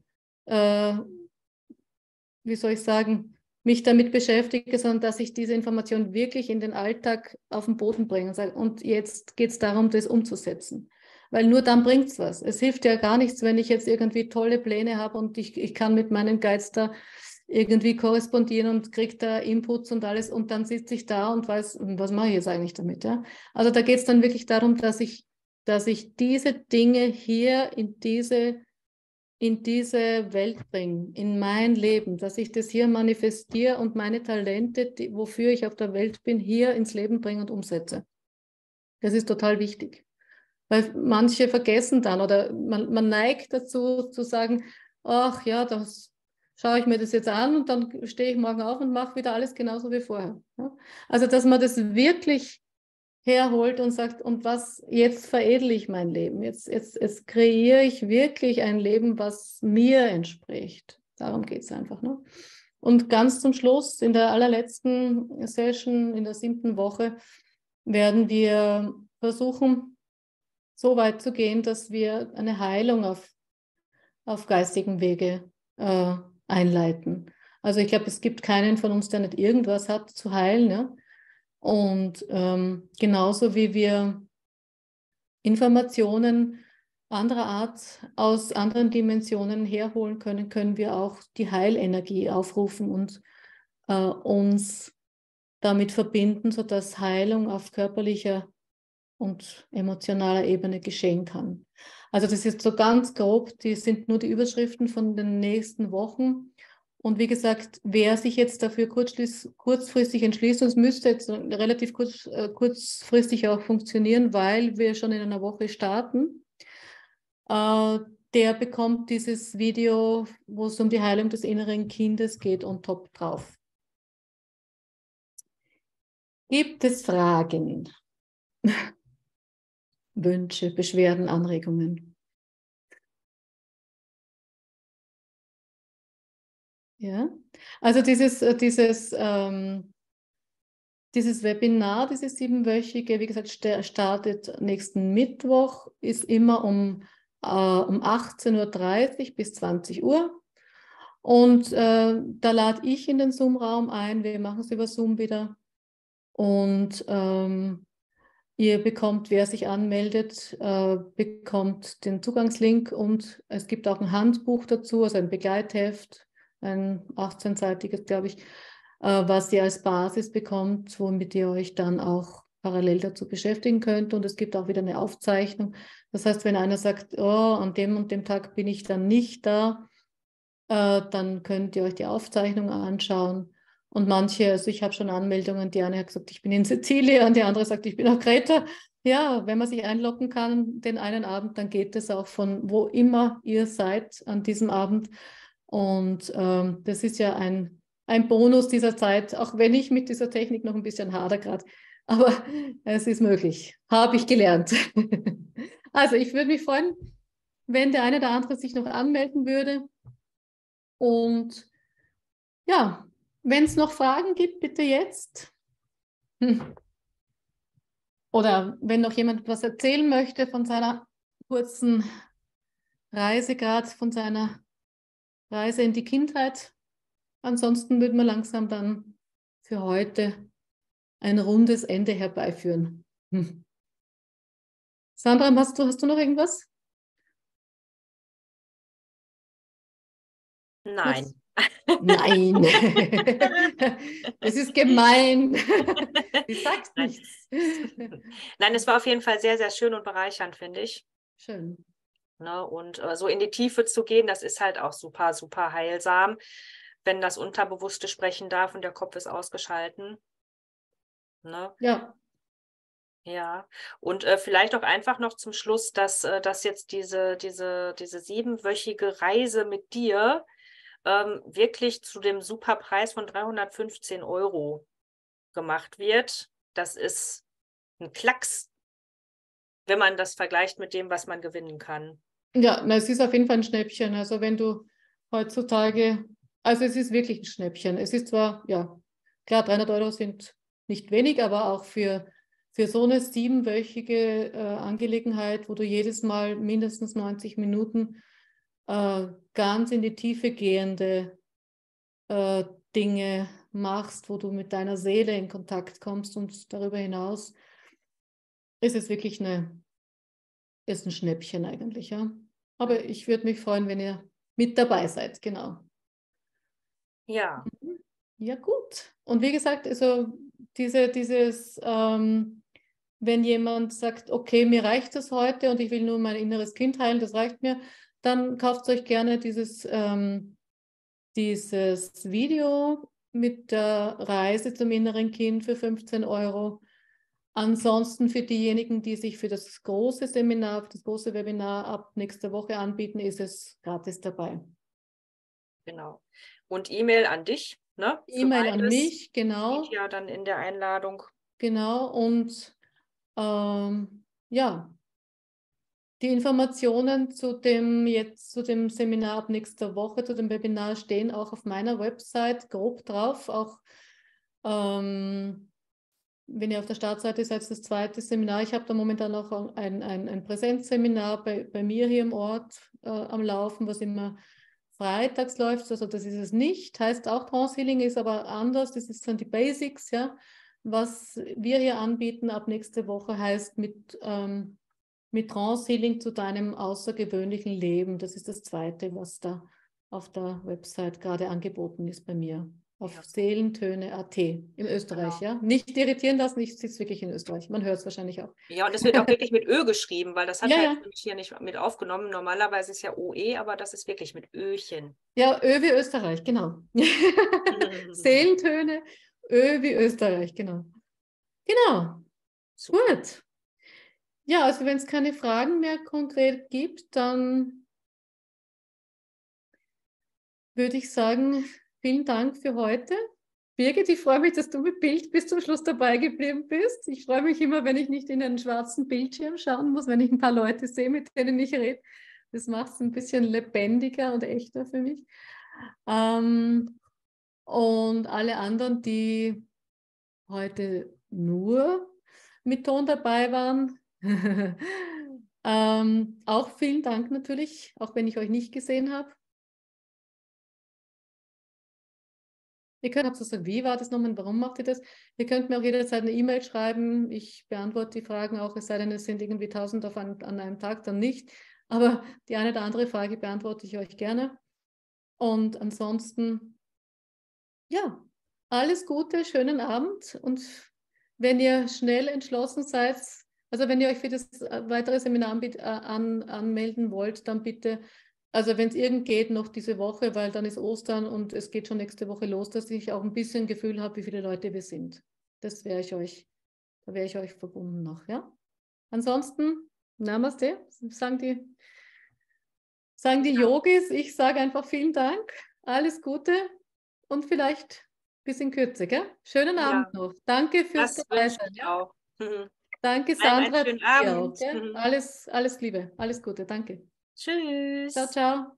wie soll ich sagen, mich damit beschäftige, sondern dass ich diese Information wirklich in den Alltag auf den Boden bringe und jetzt geht es darum, das umzusetzen. Weil nur dann bringt es was. Es hilft ja gar nichts, wenn ich jetzt irgendwie tolle Pläne habe und ich kann mit meinen Guides da irgendwie korrespondieren und kriege da Inputs und alles und dann sitze ich da und weiß, was mache ich jetzt eigentlich damit. Ja? Also da geht es dann wirklich darum, dass ich diese Dinge hier in diese Welt bringe, in mein Leben, dass ich das hier manifestiere und meine Talente, wofür ich auf der Welt bin, hier ins Leben bringe und umsetze. Das ist total wichtig. Weil manche vergessen dann oder man neigt dazu zu sagen, ach ja, das schaue ich mir das jetzt an und dann stehe ich morgen auf und mache wieder alles genauso wie vorher. Ja? Also, dass man das wirklich herholt und sagt, und jetzt veredle ich mein Leben, jetzt kreiere ich wirklich ein Leben, was mir entspricht. Darum geht es einfach. Ne? Und ganz zum Schluss, in der allerletzten Session, in der 7. Woche, werden wir versuchen, so weit zu gehen, dass wir eine Heilung auf geistigem Wege einleiten. Also ich glaube, es gibt keinen von uns, der nicht irgendwas hat zu heilen. Ja? Und genauso wie wir Informationen anderer Art aus anderen Dimensionen herholen können, können wir auch die Heilenergie aufrufen und uns damit verbinden, sodass Heilung auf körperlicher und emotionaler Ebene geschehen kann. Also das ist so ganz grob, die sind nur die Überschriften von den nächsten Wochen. Und wie gesagt, wer sich jetzt dafür kurzfristig entschließt, und es müsste jetzt relativ kurzfristig auch funktionieren, weil wir schon in einer Woche starten, der bekommt dieses Video, wo es um die Heilung des inneren Kindes geht, on top drauf. Gibt es Fragen, Wünsche, Beschwerden, Anregungen? Ja, also dieses Webinar, dieses 7-wöchige, wie gesagt, startet nächsten Mittwoch, ist immer um 18:30 Uhr bis 20 Uhr. Und da lade ich in den Zoom-Raum ein. Wir machen es über Zoom wieder. Und ihr bekommt, wer sich anmeldet, bekommt den Zugangslink und es gibt auch ein Handbuch dazu, also ein Begleitheft, ein 18-seitiges, glaube ich, was ihr als Basis bekommt, womit ihr euch dann auch parallel dazu beschäftigen könnt. Und es gibt auch wieder eine Aufzeichnung. Das heißt, wenn einer sagt, oh, an dem und dem Tag bin ich dann nicht da, dann könnt ihr euch die Aufzeichnung anschauen. Und manche, also ich habe schon Anmeldungen, die eine hat gesagt, ich bin in Sizilien, und die andere sagt, ich bin auf Kreta. Ja, wenn man sich einloggen kann, den einen Abend, dann geht es auch von wo immer ihr seid an diesem Abend. Und das ist ja ein Bonus dieser Zeit, auch wenn ich mit dieser Technik noch ein bisschen hader gerade. Aber es ist möglich, habe ich gelernt. Also ich würde mich freuen, wenn der eine oder andere sich noch anmelden würde. Und ja, wenn es noch Fragen gibt, bitte jetzt. Oder wenn noch jemand was erzählen möchte von seiner kurzen Reise, gerade von seiner Reise in die Kindheit. Ansonsten würden wir langsam dann für heute ein rundes Ende herbeiführen. Sandra, hast du noch irgendwas? Nein. Was? Nein, das ist gemein. Sie sagt Nein. nichts. Nein, es war auf jeden Fall sehr, sehr schön und bereichernd, finde ich. Schön. Ne? Und so in die Tiefe zu gehen, das ist halt auch super, super heilsam, wenn das Unterbewusste sprechen darf und der Kopf ist ausgeschalten. Ne? Ja, Ja, und vielleicht auch einfach noch zum Schluss, dass jetzt diese 7-wöchige Reise mit dir wirklich zu dem Superpreis von 315 Euro gemacht wird. Das ist ein Klacks, wenn man das vergleicht mit dem, was man gewinnen kann. ja, na, es ist auf jeden Fall ein Schnäppchen. Also wenn du heutzutage, also es ist wirklich ein Schnäppchen. Es ist zwar, ja, klar, 300 Euro sind nicht wenig, aber auch für so eine 7-wöchige Angelegenheit, wo du jedes Mal mindestens 90 Minuten ganz in die Tiefe gehende äh, Dinge machst, wo du mit deiner Seele in Kontakt kommst und darüber hinaus ist es wirklich ist ein Schnäppchen eigentlich, ja. Aber ich würde mich freuen, wenn ihr mit dabei seid, genau. Ja, Ja, gut. Und wie gesagt, also wenn jemand sagt, okay, mir reicht es heute und ich will nur mein inneres Kind heilen, das reicht mir, dann kauft euch gerne dieses Video mit der Reise zum inneren Kind für 15 Euro. Ansonsten für diejenigen, die sich für das große Seminar, für das große Webinar ab nächster Woche anbieten, ist es gratis dabei. genau. Und E-Mail an dich, ne? Für E-Mail an beides. mich, Steht genau, ja dann in der Einladung. genau. Und ja, die Informationen zu dem Seminar ab nächster Woche, zu dem Webinar stehen auch auf meiner Website grob drauf. Auch wenn ihr auf der Startseite seid, das zweite Seminar. Ich habe da momentan auch ein Präsenzseminar bei mir hier im Ort am Laufen, was immer freitags läuft. Also das ist es nicht. Heißt auch Trance Healing, ist aber anders. Das ist dann die Basics, ja. Was wir hier anbieten ab nächste Woche heißt mit Trance Healing zu deinem außergewöhnlichen Leben. Das ist das zweite, was da auf der Website gerade angeboten ist bei mir. Auf Ja, Seelentöne.at in Österreich, genau. ja. Nicht irritieren lassen, ich sitze wirklich in Österreich. Man hört es wahrscheinlich auch. Ja, und es wird auch wirklich mit Ö geschrieben, weil das hat Ja, er ja. jetzt nämlich hier nicht mit aufgenommen. Normalerweise ist ja OE, aber das ist wirklich mit Öchen. Ja, Ö wie Österreich, genau. Seelentöne, Ö wie Österreich, genau. Genau, Super. gut. Ja, also wenn es keine Fragen mehr konkret gibt, dann würde ich sagen, vielen Dank für heute. Birgit, ich freue mich, dass du mit Bild bis zum Schluss dabei geblieben bist. Ich freue mich immer, wenn ich nicht in einen schwarzen Bildschirm schauen muss, wenn ich ein paar Leute sehe, mit denen ich rede. Das macht es ein bisschen lebendiger und echter für mich. Und alle anderen, die heute nur mit Ton dabei waren, auch vielen Dank natürlich, auch wenn ich euch nicht gesehen habe. Ihr könnt so sagen, wie war das nochmal, warum macht ihr das? Ihr könnt mir auch jederzeit eine E-Mail schreiben. Ich beantworte die Fragen auch, es sei denn, es sind irgendwie 1000 an einem Tag, dann nicht. Aber die eine oder andere Frage beantworte ich euch gerne. Und ansonsten, ja, alles Gute, schönen Abend. Und wenn ihr schnell entschlossen seid, also wenn ihr euch für das weitere Seminar anmelden wollt, dann bitte, also wenn es irgend geht, noch diese Woche, weil dann ist Ostern und es geht schon nächste Woche los, dass ich auch ein bisschen Gefühl habe, wie viele Leute wir sind. Das wäre ich euch, da wäre ich euch verbunden noch, ja? Ansonsten, Namaste, sagen die Ja, Yogis. Ich sage einfach vielen Dank, alles Gute und vielleicht bis in Kürze, gell? Schönen Abend ja, noch. Danke fürs das wünsche Dabeisein, ich ja? auch. Danke, Einen Sandra, schönen dir auch, Abend. gell? Alles Liebe, alles Gute, danke. Ciao, Tschüss. ciao.